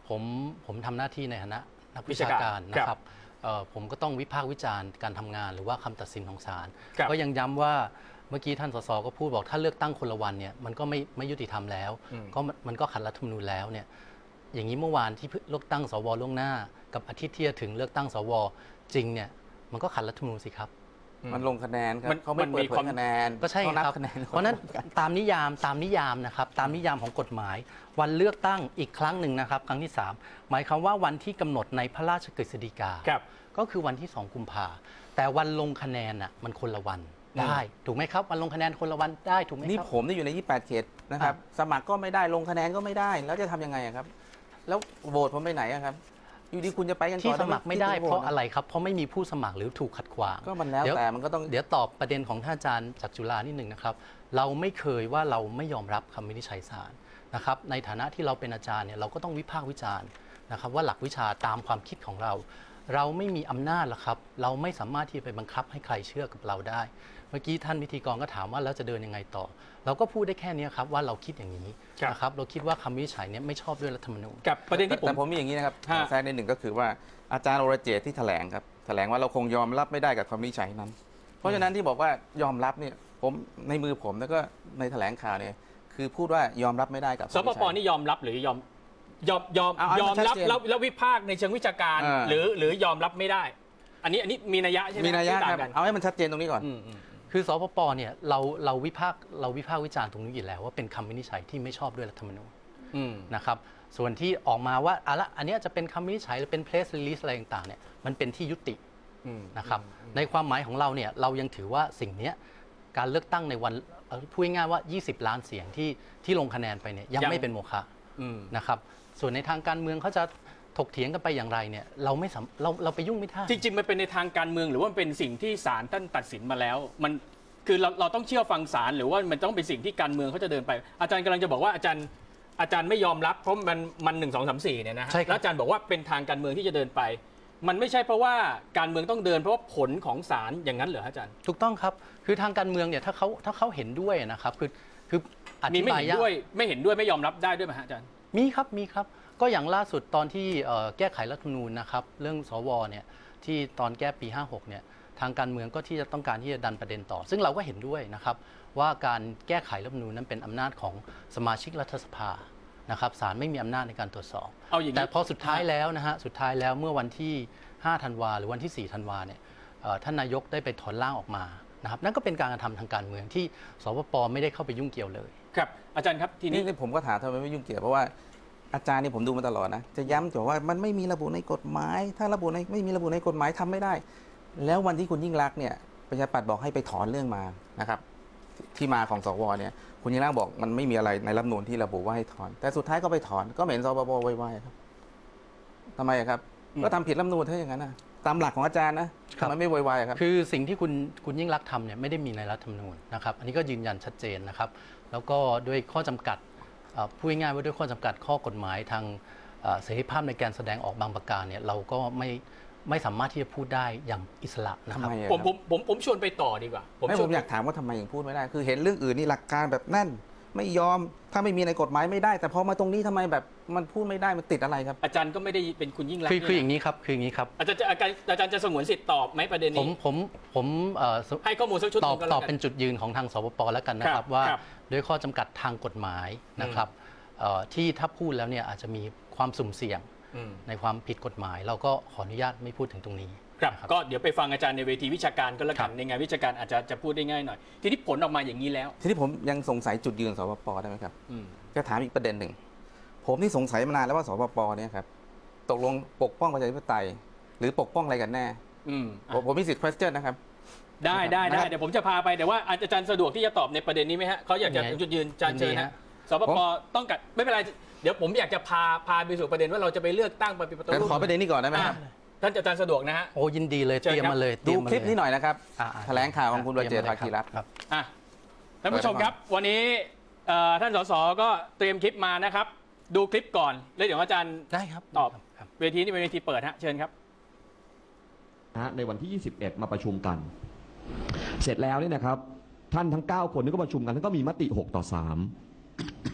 ผมผมทำหน้าที่ในฐานะนักวิชาการนะครับผมก็ต้องวิพากษ์วิจารณ์การทำงานหรือว่าคำตัดสินของศาลก็ยังย้ำว่าเมื่อกี้ท่านสสก็พูดบอกถ้าเลือกตั้งคนละวันเนี่ยมันก็ไม่ไม่ยุติธรรมแล้วก็มันก็ขัดรัฐธรรมนูญแล้วเนี่ยอย่างนี้เมื่อวานที่เลือกตั้งสวล่วงหน้ากับอาทิตย์ที่จะถึงเลือกตั้งสวจริงเนี่ยมันก็ขัดรัฐธรรมนูญสิครับมันลงคะแนนครับเขาไม่เปิดเผยคะแนนก็ใช่ครับเพราะนั้นตามนิยามตามนิยามนะครับตามนิยามของกฎหมายวันเลือกตั้งอีกครั้งหนึ่งนะครับครั้งที่สามหมายความว่าวันที่กำหนดในพระราชกฤษฎีกาก็คือวันที่สองกุมภาแต่วันลงคะแนนน่ะมันคนละวันได้ถูกไหมครับวันลงคะแนนคนละวันได้ถูกไหมครับนี่ผมนี่อยู่ในยี่สิบแปดเขตนะครับสมัครก็ไม่ได้ลงคะแนนก็ไม่ได้แล้วจะทำยังไงครับแล้วโหวตผมไปไหนครับอยู่ดีคุณจะไปกันต่อที่สมัครไม่ได้เพราะอะไรครับเพราะไม่มีผู้สมัครหรือถูกขัดขวางก็มันแล้วแต่มันก็ต้องเดี๋ยวตอบประเด็นของท่านอาจารย์จากจุฬานิดหนึ่งนะครับเราไม่เคยว่าเราไม่ยอมรับคำวินิจฉัยศาลนะครับในฐานะที่เราเป็นอาจารย์เนี่ยเราก็ต้องวิพากษ์วิจารณ์นะครับว่าหลักวิชาตามความคิดของเราเราไม่มีอำนาจหรอกครับเราไม่สามารถที่จะไปบังคับให้ใครเชื่อกับเราได้เมื่อกี้ท่านวิธีกรก็ถามว่าแล้วจะเดินยังไงต่อเราก็พูดได้แค่นี้ครับว่าเราคิดอย่างนี้นะครับเราคิดว่าคำวินิจฉัยนี้ไม่ชอบด้วยรัฐธรรมนูญกับประเด็นที่ผมแต่ผมมีอย่างนี้นะครับแทรกนิดหนึ่งก็คือว่าอาจารย์โอรเจตที่แถลงครับแถลงว่าเราคงยอมรับไม่ได้กับคำวินิจฉัยนั้นเพราะฉะนั้นที่บอกว่ายอมรับเนี่ยผมในมือผมแล้วก็ในแถลงข่าวเนี่ยคือพูดว่ายอมรับไม่ได้กับสปปนี่ยอมรับหรือยอมยอมยอมยอมรับแล้วแล้ววิพากษ์ในเชิงวิชาการหรือหรือยอมรับไม่ได้อันนี้อันนี้มีนัยยะใช่ไหมมีนัยยะครับเอาให้มันชัดเจนตรงนี้ก่อนคือสปปเนี่ยเราเราวิพากษ์เราวิพากษ์วิจารณ์ตรงนี้อยู่แล้วว่าเป็นคำวินิจฉัยที่ไม่ชอบด้วยรัฐธรรมนูญนะครับส่วนที่ออกมาว่าอะละอันนี้จะเป็นคำวินิจฉัยหรือเป็นเพรสรีลีสอะไรต่างๆเนี่ยมันเป็นที่ยุตินะครับในความหมายของเราเนี่ยเรายังถือว่าสิ่งนี้การเลือกตั้งในวันพูดง่ายๆว่ายี่สิบล้านเสียงที่ที่ลงคะแนนไปเนี่ยยังไม่เป็นโมฆะนะครับส่วนในทางการเมืองเขาจะถกเถียงกันไปอย่างไรเนี่ยเราไม่เราเราไปยุ่งไม่ได้จริงๆมันเป็นในทางการเมืองหรือว่าเป็นสิ่งที่ศาลท่านตัดสินมาแล้วมันคือเราเราต้องเชื่อฟังศาลหรือว่ามันต้องเป็นสิ่งที่การเมืองเขาจะเดินไปอาจารย์กำลังจะบอกว่าอาจารย์อาจารย์ไม่ยอมรับเพราะมันมันหนึ่งสองสามสี่เนี่ยนะแล้วอาจารย์บอกว่าเป็นทางการเมืองที่จะเดินไปมันไม่ใช่เพราะว่าการเมืองต้องเดินเพราะว่าผลของศาลอย่างนั้นเหรออาจารย์ถูกต้องครับคือทางการเมืองเนี่ยถ้าเขาถ้าเขาเห็นด้วยนะครับคือคือมีไม่เห็นด้วยไม่เห็นด้วยไม่ยอมรับได้ด้วยไหมอาจารย์มีครับมีครับก็อย่างล่าสุดตอนที่แก้ไขรัฐธรรมนูญนะครับเรื่องสวเนี่ยที่ตอนแก้ปีห้าหกเนี่ยทางการเมืองก็ที่จะต้องการที่จะดันประเด็นต่อซึ่งเราก็เห็นด้วยนะครับว่าการแก้ไขรัฐธรรมนูญนั้นเป็นอำนาจของสมาชิกรัฐสภานะครับศาลไม่มีอำนาจในการตรวจสอบแต่พอสุดท้ายแล้วนะฮะสุดท้ายแล้วเมื่อวันที่ห้าธันวาหรือวันที่สี่ธันวาเนี่ยท่านนายกได้ไปถอนร่างออกมานะครับนั่นก็เป็นการกระทำทางการเมืองที่สปปไม่ได้เข้าไปยุ่งเกี่ยวเลยครับอาจารย์ครับทีนี้ผมก็ถามทำไมไม่ยุ่งเกี่ยวเพราะว่าอาจารย์นี่ผมดูมาตลอดนะจะย้ำว่ามันไม่มีระบุในกฎหมายถ้าระบุในไม่มีระบุในกฎหมายทำไม่ได้แล้ววันที่คุณยิ่งรักเนี่ยประชาธิปัตย์บอกให้ไปถอนเรื่องมานะครับที่มาของสวเนี่ยคุณยิ่งรักบอกมันไม่มีอะไรในรัฐธรรมนูญที่ระบุว่าให้ถอนแต่สุดท้ายก็ไปถอนก็เหม็นสปปไวๆครับทำไมครับก็ทำผิดรัฐธรรมนูญถ้าอย่างนั้นนะตามหลักของอาจารย์นะทำไมไม่ไวๆครับคือสิ่งที่คุณคุณยิ่งรักทำเนี่ยไม่ได้มีในรัฐธรรมนูญนะครับอันนี้ก็ยืนยันชัดเจนนะครับแล้วก็ด้วยข้อจำกัดพูดง่ายๆว่าด้วยข้อจำกัดข้อกฎหมายทางเสรีภาพในการแสดงออกบางประการเนี่ยเราก็ไม่ไม่สามารถที่จะพูดได้อย่างอิสระนะครับผมผมผมผมชวนไปต่อดีกว่าผมผมอยากถามว่าทำไมยังพูดไม่ได้คือเห็นเรื่องอื่นนี่หลักการแบบแน่นไม่ยอมถ้าไม่มีในกฎหมายไม่ได้แต่พอมาตรงนี้ทำไมแบบมันพูดไม่ได้มันติดอะไรครับอาจารย์ก็ไม่ได้เป็นคุณยิ่งรักคือคืออย่างนี้ครับคืออย่างนี้ครับอาจารย์อาจารย์อาจารย์จะสงวนสิทธิ์ตอบไหมประเด็นนี้ผมผมผมให้ข้อมูลสักชุดตอบตอบเป็นจุดยืนของทางสปปแล้วกันนะครับว่าด้วยข้อจำกัดทางกฎหมายนะครับที่ถ้าพูดแล้วเนี่ยอาจจะมีความสุ่มเสี่ยงในความผิดกฎหมายเราก็ขออนุญาตไม่พูดถึงตรงนี้ครับก็เดี๋ยวไปฟังอาจารย์ในเวทีวิชาการก็แล้วกันในงานวิชาการอาจจะจะพูดได้ง่ายหน่อยทีนี้ผลออกมาอย่างนี้แล้วทีนี้ผมยังสงสัยจุดยืนสปปได้ไหมครับจะถามอีกประเด็นหนึ่งผมนี่สงสัยมานานแล้วว่าสปปเนี่ยครับตกลงปกป้องประชาธิปไตยหรือปกป้องอะไรกันแน่ผมผมมีสิทธิ์ question นะครับได้ได้ได้เดี๋ยวผมจะพาไปแต่ว่าอาจารย์สะดวกที่จะตอบในประเด็นนี้ไหมฮะเขาอยากจะจุดยืนอาจารย์เชิญฮะสปปต้องกัดไม่เป็นไรเดี๋ยวผมอยากจะพาพาไปสู่ประเด็นว่าเราจะไปเลือกตั้งปฏิบัติรูปขอประเด็นนี้ก่อนได้ไหมครับท่านอาจารย์สะดวกนะฮะโอ้ยินดีเลยเตรียมมาเลยดูคลิปนี้หน่อยนะครับแถลงข่าวของคุณวรเจตน์ ภาคีรัตน์ครับท่านผู้ชมครับวันนี้ท่านสสก็เตรียมคลิปมานะครับดูคลิปก่อนแล้วเดี๋ยวอาจารย์ได้ครับตอบเวทีนี้เป็นเวทีเปิดฮะเชิญครับในวันที่ยี่สิบเอ็ดมาประชุมกันเสร็จแล้วเนี่ยนะครับท่านทั้งเก้าคนนี่ก็ประชุมกันแล้วก็มีมติหกต่อสาม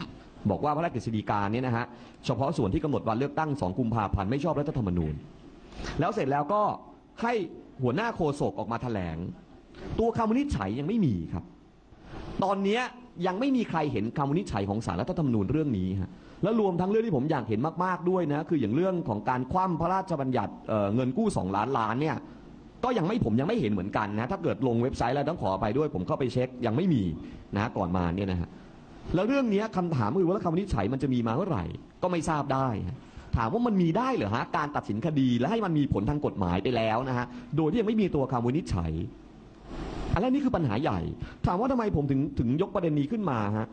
บอกว่าพระราชกฤษฎีกาเนี่ยนะฮะเฉพาะส่วนที่กำหนดวันเลือกตั้งสองกุมภาพันธ์ไม่ชอบรัฐธรรมนูญแล้วเสร็จแล้วก็ให้หัวหน้าโฆษกออกมาแถลงตัวคำวินิจฉัยยังไม่มีครับตอนนี้ยังไม่มีใครเห็นคำวินิจฉัยของศาลรัฐธรรมนูญเรื่องนี้ฮะแล้วรวมทั้งเรื่องที่ผมอยากเห็นมากๆด้วยนะคืออย่างเรื่องของการคว่ำพระราชบัญญัติ เอ่อ เงินกู้สองล้านล้านเนี่ยก็ยังไม่ผมยังไม่เห็นเหมือนกันนะถ้าเกิดลงเว็บไซต์แล้วต้องขอไปด้วยผมเข้าไปเช็คยังไม่มีนะก่อนมาเนี่ยนะฮะแล้วเรื่องนี้คำถามคือว่าคำวินิจฉัยมันจะมีมาเมื่อไหร่ก็ไม่ทราบได้ถามว่ามันมีได้เหรอฮะการตัดสินคดีและให้มันมีผลทางกฎหมายไปแล้วนะฮะโดยที่ยังไม่มีตัวคำวินิจฉัยอันนี้คือปัญหาใหญ่ถามว่าทำไมผมถึงถึงยกประเด็นนี้ขึ้นมาฮะ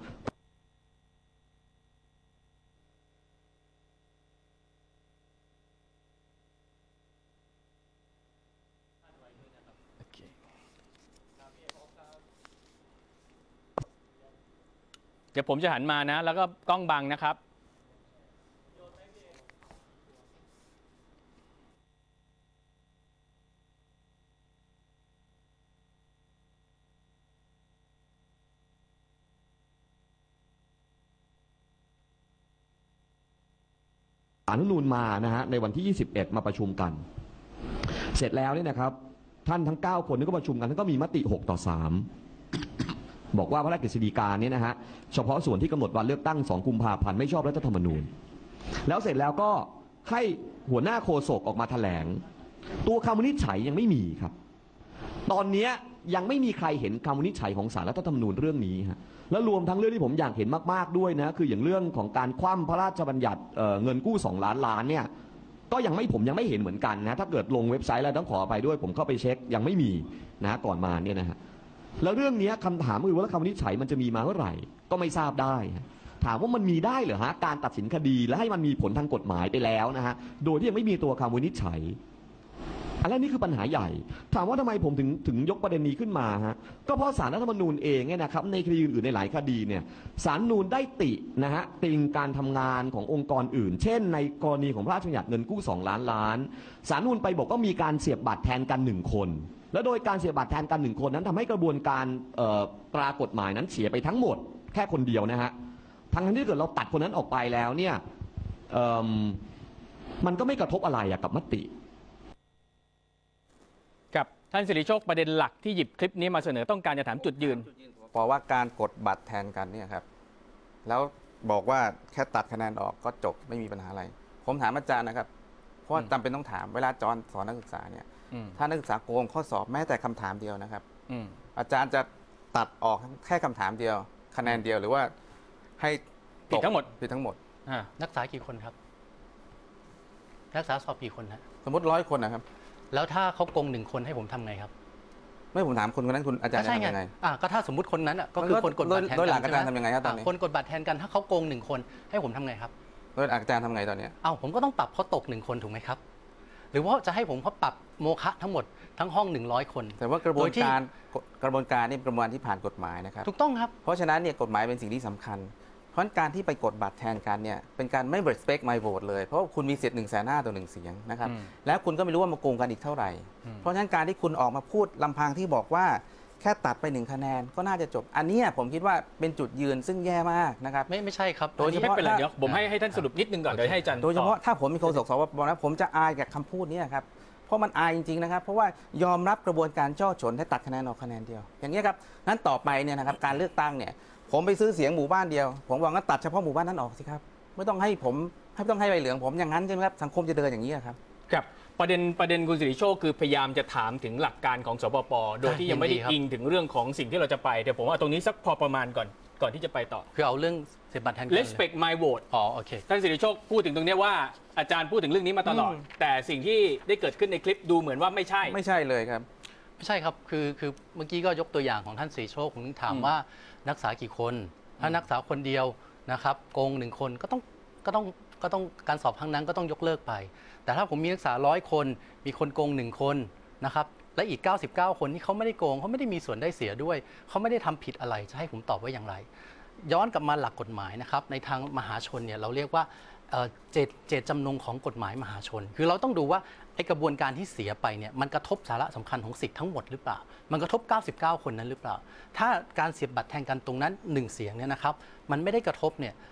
เดี๋ยวผมจะหันมานะแล้วก็กล้องบังนะครับอนุนูนมานะฮะในวันที่ยี่สิบเอ็ดมาประชุมกันเสร็จแล้วเนี่ยนะครับท่านทั้งเก้าคนนี่ก็ประชุมกันท่านก็มีมติหกต่อสามบอกว่าพระราชกฤษฎีกาเนี่ยนะฮะเฉพาะส่วนที่กำหนดวันเลือกตั้งสองกุมภาพันธ์ไม่ชอบรัฐธรรมนูญแล้วเสร็จแล้วก็ให้หัวหน้าโฆษกออกมาแถลงตัวคำวินิจฉัยยังไม่มีครับตอนนี้ยังไม่มีใครเห็นคำวินิจฉัยของศาลรัฐธรรมนูญเรื่องนี้ฮะแล้วรวมทั้งเรื่องที่ผมอยากเห็นมากๆด้วยนะคืออย่างเรื่องของการคว่ำพระราชบัญญัติ เอ่อ เงินกู้สองล้านล้านเนี่ยก็ยังไม่ผมยังไม่เห็นเหมือนกันนะถ้าเกิดลงเว็บไซต์แล้วต้องขอไปด้วยผมเข้าไปเช็คยังไม่มีนะก่อนมาเนี่ยนะฮะแล้วเรื่องนี้คำถามคือว่าคำวินิจฉัยมันจะมีมาเมื่อไหร่ก็ไม่ทราบได้ถามว่ามันมีได้เหรอฮะการตัดสินคดีและให้มันมีผลทางกฎหมายไปแล้วนะฮะโดยที่ยังไม่มีตัวคำวินิจฉัยอันนี้คือปัญหาใหญ่ถามว่าทำไมผมถึงถึงยกประเด็นนี้ขึ้นมาฮะก็เพราะศาลรัฐธรรมนูญเองเนี่ยนะครับในคดีอื่นๆในหลายคดีเนี่ยศาลนูญได้ตินะฮะติงการทำงานขององค์กรอื่นเช่นในกรณีของพระราชบัญญัติเงินกู้สองล้านล้านศาลนูญไปบอกว่ามีการเสียบบัตรแทนกันหนึ่งคนและโดยการเสียบบัตรแทนกันหนึ่งคนนั้นทำให้กระบวนการตรากฎหมายนั้นเสียไปทั้งหมดแค่คนเดียวนะฮะทั้งที่เกิดเราตัดคนนั้นออกไปแล้วเนี่ยมันก็ไม่กระทบอะไรกับมติกับท่านสิริโชคประเด็นหลักที่หยิบคลิปนี้มาเสนอต้องการจะถามจุดยืนเพราะว่าการกดบัตรแทนกันเนี่ยครับแล้วบอกว่าแค่ตัดคะแนนออกก็จบไม่มีปัญหาอะไรผมถามอาจารย์นะครับเพราะจำเป็นต้องถามเวลาจอนสอนนักศึกษาเนี่ยถ้านักศึกษาโกงข้อสอบแม้แต่คำถามเดียวนะครับอาจารย์จะตัดออกแค่คำถามเดียวคะแนนเดียวหรือว่าให้ผิดทั้งหมดผิดทั้งหมดนักศึกษากี่คนครับนักศึกษาสอบกี่คนฮะสมมติร้อยคนนะครับแล้วถ้าเขาโกงหนึ่งคนให้ผมทำไงครับไม่ผมถามคนคนนั้นคุณอาจารย์จะทำยังไงอ่าก็ถ้าสมมติคนนั้นอ่ะก็คือคนกดบัตรแทนกันโดยหลักอาจารย์ทำยังไงครับตอนนี้คนกดบัตรแทนกันถ้าเขาโกงหนึ่งคนให้ผมทำไงครับโดยอาจารย์ทำไงตอนนี้อ้าวผมก็ต้องปรับเขาตกหนึ่งคนถูกไหมครับหรือว่าจะให้ผมเขาปรับโมฆะทั้งหมดทั้งห้องหนึ่งร้อยคนแต่ว่ากระบวนการกระบวนการนี่กระบวนการที่ผ่านกฎหมายนะครับถูกต้องครับเพราะฉะนั้นเนี่ยกฎหมายเป็นสิ่งที่สำคัญเพราะการที่ไปกดบัตรแทนกันเนี่ยเป็นการไม่ respect my vote เลยเพราะคุณมีสิทธิ์หนึ่งแสนห้าต่อหนึ่งเสียงนะครับแล้วคุณก็ไม่รู้ว่ามาโกงกันอีกเท่าไหร่เพราะฉะนั้นการที่คุณออกมาพูดลำพังที่บอกว่าแค่ตัดไปหนึ่งคะแนนก็น่าจะจบอันนี้ผมคิดว่าเป็นจุดยืนซึ่งแย่มากนะครับไม่ไม่ใช่ครับโดยเฉพาะเดี๋ยวผมให้ให้ท่านสรุปนิดนึงก่อนเดี๋ยวให้อาจารย์โดยเฉพาะถ้าผมมีโฆษกสวปนะผมจะอายกับคำพูดนี้ครับเพราะมันอายจริงๆนะครับเพราะว่ายอมรับกระบวนการช่อฉนให้ตัดคะแนนออกคะแนนเดียวอย่างนี้ครับนั้นต่อไปเนี่ยนะครับการเลือกตั้งเนี่ยผมไปซื้อเสียงหมู่บ้านเดียวผมบอกว่าตัดเฉพาะหมู่บ้านนั้นออกสิครับไม่ต้องให้ผมไม่ต้องให้ใบเหลืองผมอย่างนั้นใช่ไหมครับสังคมจะเดินอย่างนี้ครับครับประเด็นประเด็นคุณสิริโชคคือพยายามจะถามถึงหลักการของสปป.โดยที่ยังไม่ได้อิงถึงเรื่องของสิ่งที่เราจะไปเดี๋ยวผมว่าตรงนี้สักพอประมาณก่อนก่อนที่จะไปต่อคือเอาเรื่องเสียบัตรแทนกัน respect my vote อ๋อโอเคท่านสิริโชคพูดถึงตรงนี้ว่าอาจารย์พูดถึงเรื่องนี้มาตลอดแต่สิ่งที่ได้เกิดขึ้นในคลิปดูเหมือนว่าไม่ใช่ไม่ใช่เลยครับไม่ใช่ครับคือคือเมื่อกี้ก็ยกตัวอย่างของท่านสิริโชคผมถามว่านักศึกษากี่คนถ้านักศึกษาคนเดียวนะครับโกงหนึ่งคนก็ต้องก็ต้องก็ต้องการสอบครั้งนั้นก็ต้องยกเลิกไปแต่ถ้าผมมีนักศึกษาร้อยคนมีคนโกงหนึ่งคนนะครับและอีกเก้าสิบเก้าคนที่เขาไม่ได้โกงเขาไม่ได้มีส่วนได้เสียด้วยเขาไม่ได้ทำผิดอะไรจะให้ผมตอบว่าอย่างไรย้อนกลับมาหลักกฎหมายนะครับในทางมหาชนเนี่ยเราเรียกว่าเจตเจตจำนงของกฎหมายมหาชนคือเราต้องดูว่าไอ้กระบวนการที่เสียไปเนี่ยมันกระทบสาระสำคัญของสิทธิ์ทั้งหมดหรือเปล่ามันกระทบเก้าสิบเก้าคนนั้นหรือเปล่าถ้าการเสียบบัตรแทนกันตรงนั้นหนึ่งเสียงเนี่ยนะครับมันไม่ได้กระทบเนี่ย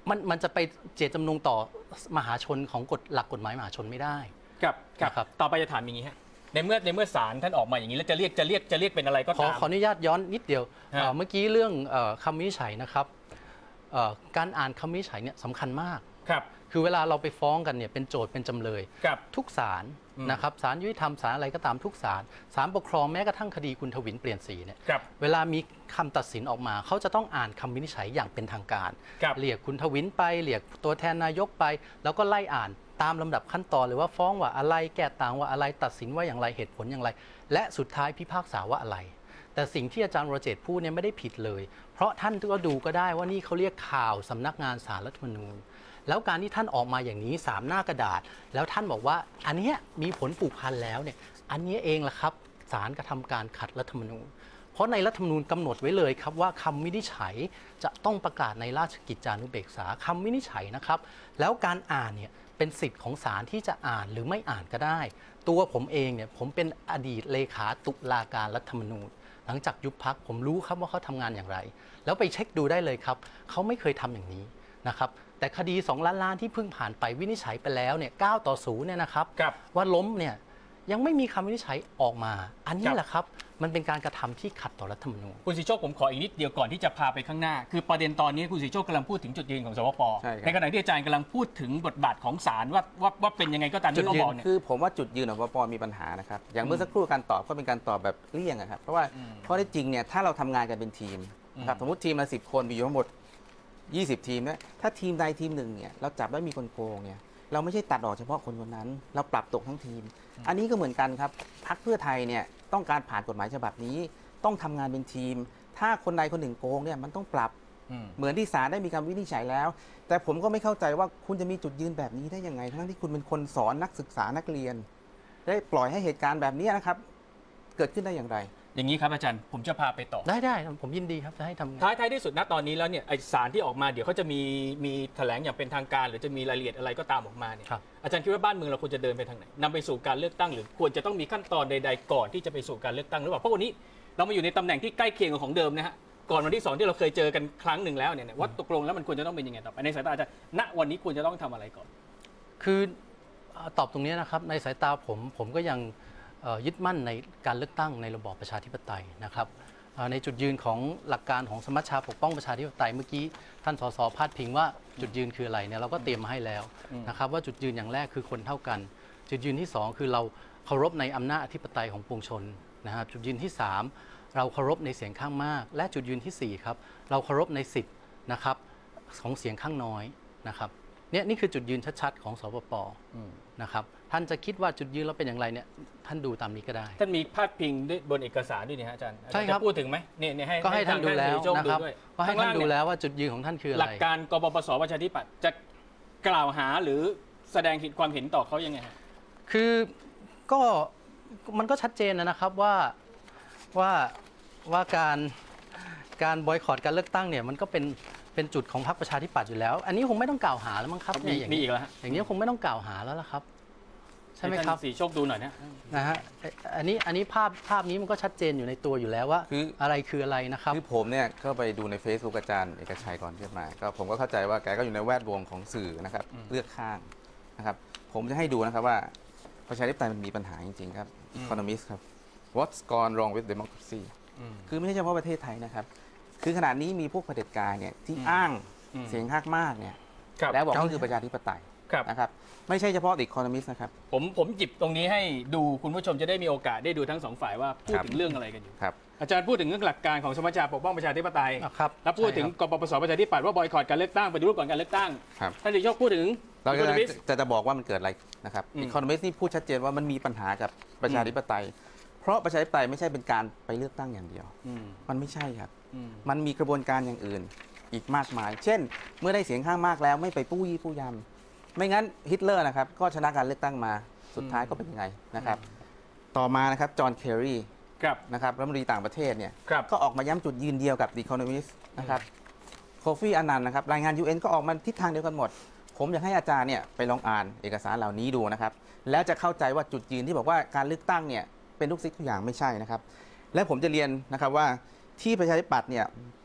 มันมันจะไปเจตจำนงต่อมหาชนของกฎหลักกฎหมายมหาชนไม่ได้ครับครับครับต่อไปจะถามอย่างนี้ฮะในเมื่อในเมื่อศาลท่านออกมาอย่างนี้แล้วจะเรียกจะเรียกจะเรียกเป็นอะไรก็ขอตามขออนุญาตย้อนนิดเดียวฮะเอ่อเมื่อกี้เรื่องเอ่อคำวินิจฉัยนะครับเอ่อการอ่านคำวินิจฉัยเนี่ยสำคัญมากครับคือเวลาเราไปฟ้องกันเนี่ยเป็นโจทย์เป็นจำเลยครับทุกศาลอืมนะครับศาลยุติธรรมศาลอะไรก็ตามทุกศาลศาลปกครองแม้กระทั่งคดีคุณทวินเปลี่ยนสีเนี่ยครับเวลามีคำตัดสินออกมาเขาจะต้องอ่านคำวินิจฉัยอย่างเป็นทางการครับเรียกคุณทวินไปเรียกตัวแทนนายกไป แล้วก็ไล่อ่านตามลำดับขั้นตอนเลยว่าฟ้องว่าอะไรแก้ต่างว่าอะไรตัดสินว่าอย่างไรเหตุผลอย่างไร และสุดท้ายพิพากษาว่าอะไร แต่สิ่งที่อาจารย์วรเจตน์พูดเนี่ยไม่ได้ผิดเลย เพราะท่านก็ดูก็ได้ว่านี่เขาเรียกข่าวสำนักงานศาลรัฐธรรมนูญ แล้วการที่ท่านออกมาอย่างนี้สามหน้ากระดาษ แล้วท่านบอกว่าอันเนี้ยมีผลผูกพันแล้วเนี่ยอันนี้เองแหละครับศาลกระทำการขัดรัฐธรรมนูญ เพราะในรัฐธรรมนูญกำหนดไว้เลยครับว่าคำวินิจฉัยจะต้องประกาศในราชกิจจานุเบกษาคำวินิจฉัยนะครับ แล้วการอ่านเนี่ยเป็นสิทธิ์ของศาลที่จะอ่านหรือไม่อ่านก็ได้ ตัวผมเองเนี่ยผมเป็นอดีตเลขาตุลาการรัฐธรรมนูญ หลังจากยุบพรรคผมรู้ครับว่าเขาทำงานอย่างไร แล้วไปเช็คดูได้เลยครับเขาไม่เคยทำอย่างนี้นะครับแต่คดีสองล้านล้านที่เพิ่งผ่านไปวินิจฉัยไปแล้วเนี่ยเก้าต่อศูนย์เนี่ยนะครับครับว่าล้มเนี่ยยังไม่มีคำวินิจฉัยออกมา อันนี้ครับแหละครับมันเป็นการกระทำที่ขัดต่อรัฐธรรมนูญคุณศรีโชคผมขออีกนิดเดียวก่อนที่จะพาไปข้างหน้า คือประเด็นตอนนี้คุณศรีโชคกำลังพูดถึงจุดยืนของสวปใช่ครับในขณะที่อาจารย์กำลังพูดถึงบทบาทของศาลว่าว่าว่าเป็นยังไงก็ตามที่เราบอกเนี่ยคือผมว่าจุดยืนของปปมีปัญหานะครับอย่างเมื่อสักครู่การตอบก็เป็นการตอบแบบเลี่ยงอะครับเพราะว่าอืมข้อเท็จจริงเนี่ยถ้าเราทำงานกันเป็นทีมนะครับอืมสมมติทีมละสิบคนมีอยู่ทั้งหมดยี่สิบทีมเนี่ยถ้าทีมใดทีมหนึ่งเนี่ยเราจับได้มีคนโกงเนี่ยเราไม่ใช่ตัดออกเฉพาะคนคนนั้น เราปรับตกทั้งทีม อันนี้ก็เหมือนกันครับพรรคเพื่อไทยเนี่ยต้องการผ่านกฎหมายฉบับนี้ ต้องทำงานเป็นทีม ถ้าคนใดคนหนึ่งโกงเนี่ยมันต้องปรับอืมเหมือนที่ศาลได้มีการวินิจฉัยแล้ว แต่ผมก็ไม่เข้าใจว่าคุณจะมีจุดยืนแบบนี้ได้ยังไง ทั้งที่คุณเป็นคนสอนนักศึกษานักเรียน ได้ปล่อยให้เหตุการณ์แบบนี้นะครับ เกิดขึ้นได้อย่างไรอย่างนี้ครับอาจารย์ผมจะพาไปต่อได้ได้ผมยินดีครับจะให้ทำงานท้ายท้ายที่สุดณตอนนี้แล้วเนี่ยไอสารที่ออกมาเดี๋ยวเขาจะมีมีแถลงอย่างเป็นทางการ หรือจะมีรายละเอียดอะไรก็ตามออกมาเนี่ยครับอาจารย์คิดว่าบ้านเมืองเราควรจะเดินไปทางไหนนำไปสู่การเลือกตั้งหรือควรจะต้องมีขั้นตอนใดๆก่อนที่จะไปสู่การเลือกตั้งหรือเปล่าเพราะวันนี้เรามาอยู่ในตำแหน่งที่ใกล้เคียงกับของเดิมนะฮะก่อนวันที่สองที่เราเคยเจอกันครั้งหนึ่งแล้วเนี่ยว่าตกลงแล้วมันควรจะต้องเป็นยังไงต่อไปในสายตาอาจารย์ณวันนี้ควรจะต้องทำอะไรก่อนคือเอ่อตอบตรงนี้นะครับในสายตาผมผมก็ยังเอ่อยึดมั่นในการเลือกตั้งในระบอบประชาธิปไตยนะครับเอ่อในจุดยืนของหลักการของสมัชชาปกป้องประชาธิปไตยเมื่อกี้ท่านสสพาดพิงว่าจุดยืนคืออะไรเนี่ยเราก็เตรียมมาให้แล้วนะครับว่าจุดยืนอย่างแรกคือคนเท่ากัน จุดยืนที่สองคือเราเคารพในอำนาจอธิปไตยของปวงชนนะครับจุดยืนที่สามเราเคารพในเสียงข้างมาก และจุดยืนที่สี่ครับเราเคารพในสิทธิ์นะครับของเสียงข้างน้อยนะครับเนี่ยนี่คือจุดยืนชัดๆของสปปนะครับท่านจะคิดว่าจุดยืนเราเป็นอย่างไรเนี่ยท่านดูตามนี้ก็ได้ท่านมีพาดพิงด้วยบนเอกสารด้วยนี่ฮะอาจารย์ใช่ครับจะพูดถึงไหมเนี่ยเนี่ยให้ก็ให้ท่านดูแล้วทงนะครับด้วยก็ให้ท่านข้งดูเยแล้วว่าจุดยืนของท่านคืออะหไรลักการกบปสประชาธิปัตย์จะกล่าวหาหรือแสดงความเห็นต่อเขายังไงฮะคือก็มันก็ชัดเจนนะครับว่าว่าว่าการการบอยคอตการเลือกตั้งเนี่ยมันก็เป็นเป็นจุดของพรรคประชาธิปัตย์อยู่แล้ว อันนี้คงไม่ต้องกล่าวหาแล้วมั้งครับมีเนี่ยอย่างมีนี้อีกแล้วฮะอย่างนี้คงไม่ต้องกล่าวหาแล้วละครับ ใช่ไหมครับให้ท่านสีโชคดูหน่อยนะนะฮะเอ่ออันนี้อันนี้ภาพภาพนี้มันก็ชัดเจนอยู่ในตัวอยู่แล้วว่าคืออะไรคืออะไรนะครับคือผมเนี่ยก็ไปดูใน Facebook อาจารย์เอกชัยก่อนที่จะมาก็ผมก็เข้าใจว่าแกก็อยู่ในแวดวงของสื่อนะครับเลือกข้างนะครับผมจะให้ดูนะครับว่าประชาธิปไตยมันมีปัญหาจริงๆครับ Economist ครับ What's gone wrong with democracy คือไม่ใช่เฉพาะประเทศไทยนะครับ คือขณะนี้มีพวกเผด็จการเนี่ยที่อ้างอืมเสียงข้างมากเนี่ยครับแล้วบอกนี่คือประชาธิปไตยครับนะครับไม่ใช่เฉพาะ The Economist นะครับผมผมหยิบตรงนี้ให้ดูคุณผู้ชมจะได้มีโอกาสได้ดูทั้งสองฝ่ายว่าพูดครับถึงเรื่องอะไรกันอยู่ครับอาจารย์พูดถึงเรื่องหลักการของสมัชชาปกป้องประชาธิปไตยครับแล้วพูดถึงใช่ครับกปปสประชาธิปัตย์ว่าบอยคอตการเลือกตั้งปฏิรูปก่อนการเลือกตั้งครับท่านสีโชคพูดถึงเราจะ Economist จะจะบอกว่ามันเกิดอะไรนะครับอืม Economist นี่พูดชัดเจนว่ามันมีปัญหากับประชาธิปไตย เพราะประชาธิปไตยไม่ใช่เป็นการไปเลือกตั้งอย่างเดียวอืมมันไม่ใช่ครับอืมมันมีกระบวนการอย่างอื่นอีกมากมาย เช่น เมื่อได้เสียงข้างมากแล้วไม่ไปปู้ยี่ปู้ยำไม่งั้นฮิตเลอร์นะครับก็ชนะการเลือกตั้งมาสุดท้ายก็เป็นยังไงนะครับ ต่อมานะครับจอห์นเคอรีครับนะครับรัฐมนตรีต่างประเทศเนี่ยครับก็ออกมาย้ำจุดยืนเดียวกับ The Economist นะครับโคฟีอานันต์นะครับรายงาน ยู เอ็น ก็ออกมาทิศทางเดียวกันหมด ผมอยากให้อาจารย์เนี่ยไปลองอ่านเอกสารเหล่านี้ดูนะครับแล้วจะเข้าใจว่าจุดยืนที่บอกว่าการเลือกตั้งเนี่ยเป็นทุกสิ่งทุกอย่างไม่ใช่นะครับและผมจะเรียนนะครับว่าที่ประชาธิปัตย์เนี่ย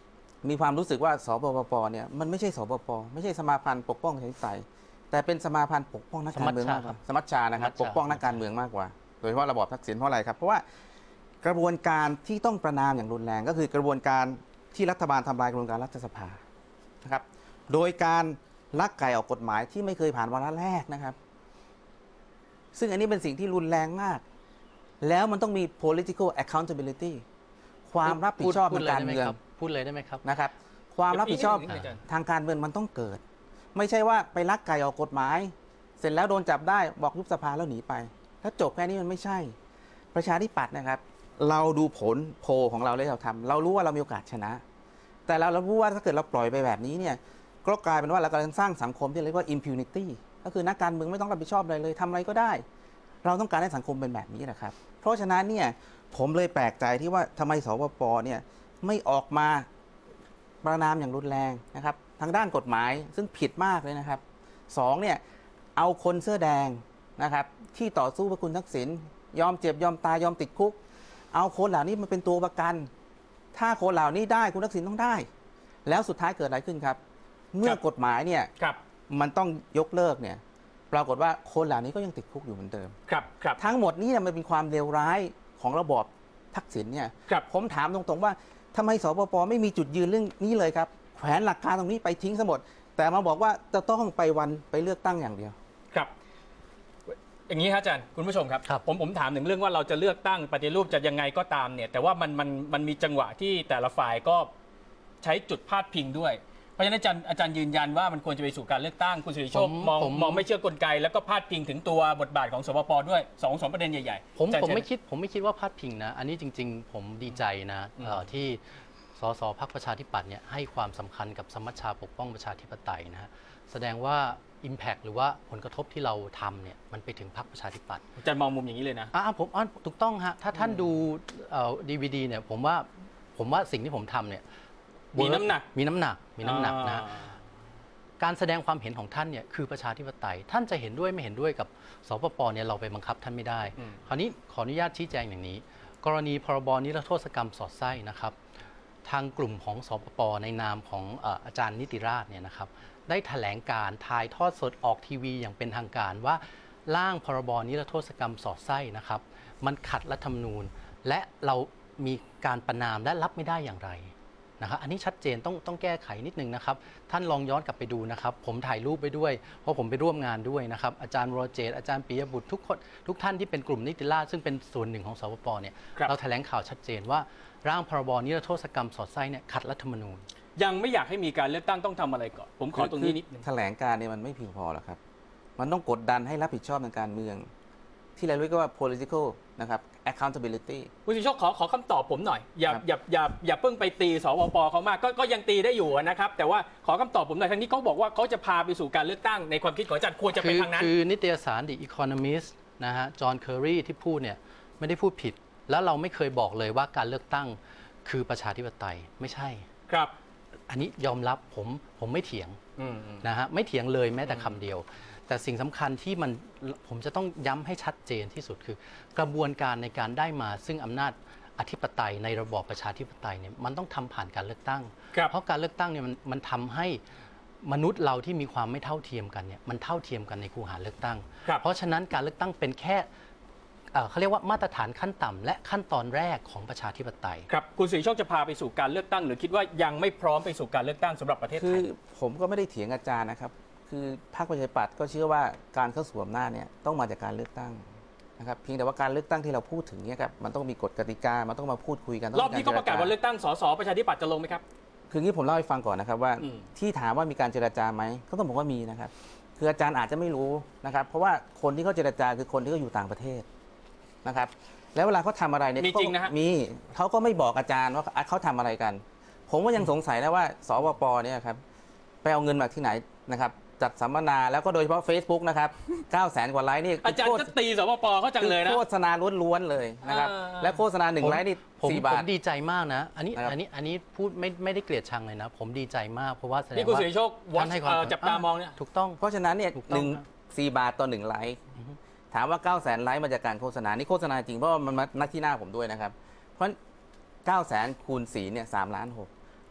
มีความรู้สึกว่าสปปปเนี่ยมันไม่ใช่สปปไม่ใช่สมาพันธ์ปกป้องประชาธิปไตยแต่เป็นสมาพันธ์ปกป้องนักการเมืองมากกว่าสมัชชานะครับปกป้องนักการเมืองมากกว่าโดยเฉพาะระบอบทักษิณเพราะอะไรครับเพราะว่ากระบวนการที่ต้องประณามอย่างรุนแรงก็คือกระบวนการที่รัฐบาลทำลายกระบวนการรัฐสภานะครับโดยการลักไก่ออกกฎหมายที่ไม่เคยผ่านวาระแรกนะครับซึ่งอันนี้เป็นสิ่งที่รุนแรงมากแล้วมันต้องมี political accountability ความรับผิดชอบทางการเมืองพูดเลยได้ไหมครับนะครับความรับผิดชอบทางการเมืองมันต้องเกิดไม่ใช่ว่าไปลักไก่ออกกฎหมายเสร็จแล้วโดนจับได้บอกยุบสภาแล้วหนีไปถ้าจบแค่นี้มันไม่ใช่ประชาธิปัตย์นะครับเราดูผลโพลของเราเลยเราทำเรารู้ว่าเรามีโอกาสชนะแต่เราเรารู้ว่าถ้าเกิดเราปล่อยไปแบบนี้เนี่ยก็กลายเป็นว่าเรากำลังสร้างสังคมที่เรียกว่า impunity ก็คือนักการเมืองไม่ต้องรับผิดชอบอะไรเลยทำอะไรก็ได้เราต้องการให้สังคมเป็นแบบนี้นะครับเพราะฉะนั้นเนี่ยผมเลยแปลกใจที่ว่าทำไมสปปเนี่ยไม่ออกมาประณามอย่างรุนแรงนะครับทางด้านกฎหมายซึ่งผิดมากเลยนะครับสองเนี่ยเอาคนเสื้อแดงนะครับที่ต่อสู้เพื่อคุณทักษิณยอมเจ็บยอมตายยอมติดคุกเอาคนเหล่านี้มาเป็นตัวประกันถ้าคนเหล่านี้ได้คุณทักษิณต้องได้แล้วสุดท้ายเกิดอะไรขึ้นครับเมื่อกฎหมายเนี่ยมันต้องยกเลิกเนี่ยปรากฏว่าคนเหล่านี้ก็ยังติดคุกอยู่เหมือนเดิมครับครับทั้งหมดนี้มันเป็นความเลวร้ายของระบอบทักษิณเนี่ยผมถามตรงๆว่าทำไมสปปไม่มีจุดยืนเรื่องนี้เลยครับแขวนหลักการตรงนี้ไปทิ้งซะหมดแต่มาบอกว่าจะต้องไปวันไปเลือกตั้งอย่างเดียวครับอย่างนี้ครับอาจารย์คุณผู้ชมครับผมผมถามถึงเรื่องว่าเราจะเลือกตั้งปฏิรูปจะยังไงก็ตามเนี่ยแต่ว่ามันมันมันมีจังหวะที่แต่ละฝ่ายก็ใช้จุดพาดพิงด้วยเพราะฉะนั้นอาจารย์อาจารย์ยืนยันว่ามันควรจะไปสู่การเลือกตั้งคุณสิริโชคมองมองไม่เชื่อกลไกแล้วก็พาดพิงถึงตัวบทบาทของสปปด้วยสองสองประเด็นใหญ่ๆผมผมไม่คิดผมไม่คิดว่าพาดพิงนะอันนี้จริงๆผมดีใจนะที่สสพรรคประชาธิปัตย์เนี่ยให้ความสำคัญกับสมัชชาปกป้องประชาธิปไตยนะฮะแสดงว่า Impact หรือว่าผลกระทบที่เราทำเนี่ยมันไปถึงพรรคประชาธิปัตย์จะมองมุมอย่างนี้เลยนะอ่าผมอ่าถูกต้องฮะถ้าท่านดูดีวีดีเนี่ยผมว่าผมว่าสิ่งที่ผมทำเนี่ยมีน้ำหนักมีน้ำหนักมีน้ำหนักนะการแสดงความเห็นของท่านเนี่ยคือประชาธิปไตยท่านจะเห็นด้วยไม่เห็นด้วยกับสปปเนี่ยเราไปบังคับท่านไม่ได้คราวนี้ขออนุญาตชี้แจงอย่างนี้กรณีพรบนิรโทษกรรมสอดไส้นะครับทางกลุ่มของสปปในนามของอาจารย์นิติราษฎร์เนี่ยนะครับได้แถลงการถ่ายทอดสดออกทีวีอย่างเป็นทางการว่าร่างพรบนิรโทษกรรมสอดไส้นะครับมันขัดรัฐธรรมนูญและเรามีการประณามและรับไม่ได้อย่างไรนะครับอันนี้ชัดเจนต้องต้องแก้ไขนิดนึงนะครับท่านลองย้อนกลับไปดูนะครับผมถ่ายรูปไปด้วยเพราะผมไปร่วมงานด้วยนะครับอาจารย์วรเจตน์อาจารย์ปิยบุตรทุกคนทุกท่านที่เป็นกลุ่มนิติราษฎร์ซึ่งเป็นส่วนหนึ่งของสปปเนี่ยเราแถลงข่าวชัดเจนว่าร่างพรบนิรโทษกรรมสอดไส้เนี่ยขัดรัฐธรรมนูญยังไม่อยากให้มีการเลือกตั้งต้องทำอะไรก่อนผมขอตรงนี้นิดนึงแถลงการเนี่ยมันไม่เพียงพอหรอกครับมันต้องกดดันให้รับผิดชอบทางการเมืองที่เราเรียกว่า political นะครับ accountability คุณสิริโชคขอขอคำตอบผมหน่อยอย่าอย่าอย่าอย่าเพิ่งไปตีสปปเขามากก็ยังตีได้อยู่นะครับแต่ว่าขอคำตอบผมหน่อยทางนี้เขาบอกว่าเขาจะพาไปสู่การเลือกตั้งในความคิดของอาจารย์ควรจะเป็นทางนั้นคือนิตยสาร The Economist นะฮะจอห์นเคอร์รีที่พูดเนี่ยไม่ได้พูดผิดแล้วเราไม่เคยบอกเลยว่าการเลือกตั้งคือประชาธิปไตยไม่ใช่ครับอันนี้ยอมรับผมผมไม่เถียงนะฮะไม่เถียงเลยแม้แต่คำเดียวแต่สิ่งสำคัญที่มันผมจะต้องย้ำให้ชัดเจนที่สุดคือกระบวนการในการได้มาซึ่งอำนาจอธิปไตยในระบอบประชาธิปไตยเนี่ยมันต้องทำผ่านการเลือกตั้งเพราะการเลือกตั้งเนี่ยมันมันทำให้มนุษย์เราที่มีความไม่เท่าเทียมกันเนี่ยมันเท่าเทียมกันในคูหาเลือกตั้งเพราะฉะนั้นการเลือกตั้งเป็นแค่เขาเรียกว่ามาตรฐานขั้นต่ำและขั้นตอนแรกของประชาธิปไตยครับคุณสิริโชคจะพาไปสู่การเลือกตั้งหรือคิดว่ายังไม่พร้อมไปสู่การเลือกตั้งสำหรับประเทศไทยคือผมก็ไม่ได้เถียงอาจารย์นะครับคือพรรคประชาธิปัตย์ก็เชื่อว่าการเข้าสู่อำนาจเนี่ยต้องมาจากการเลือกตั้งนะครับเพียงแต่ว่าการเลือกตั้งที่เราพูดถึงเนี่ยครับมันต้องมีกฎกติกามันต้องมาพูดคุยกันรอบนี้ก็ประกาศว่าเลือกตั้งสสประชาธิปัตย์จะลงไหมครับคืองี้ผมเล่าให้ฟังก่อนนะครับว่าที่ถามว่ามีการเจรจาไหมก็ต้องบอกว่ามีนะครับคืออาจารย์อาจจะไม่รู้นะครับเพราะว่าคนที่เขาเจรจาคือคนที่เขาอยู่ต่างประเทศนะครับแล้วเวลาเขาทำอะไรเนี่ยมีจริงนะฮะมีเขาก็ไม่บอกอาจารย์ว่าเขาทำอะไรกันผมก็ยังสงสัยนะว่าสปปเนี่ยครับไปเอาเงินมาที่ไหนนะครับจัดสัมมนาแล้วก็โดยเฉพาะ Facebook นะครับ เก้าแสน กว่าไลค์นี่อาจารย์จะตีสปปเขาจังเลยนะโฆษณาล้วนๆเลยนะครับและโฆษณาหนึ่งไลค์นี่สี่บาทผมดีใจมากนะอันนี้อันนี้อันนี้พูดไม่ไม่ได้เกลียดชังเลยนะผมดีใจมากเพราะว่าแสดงว่านี่คุณสิริโชควัดจับตามองเนี่ยถูกต้องเพราะฉะนั้นเนี่ยหนึ่งสี่บาทต่อหนึ่งไลค์ถามว่าเก้าแสนไลค์มาจากการโฆษณานี่โฆษณาจริงเพราะว่ามันมานักที่หน้าผมด้วยนะครับเพราะเก้าแสนคูณสี่เนี่ยสามล้านหก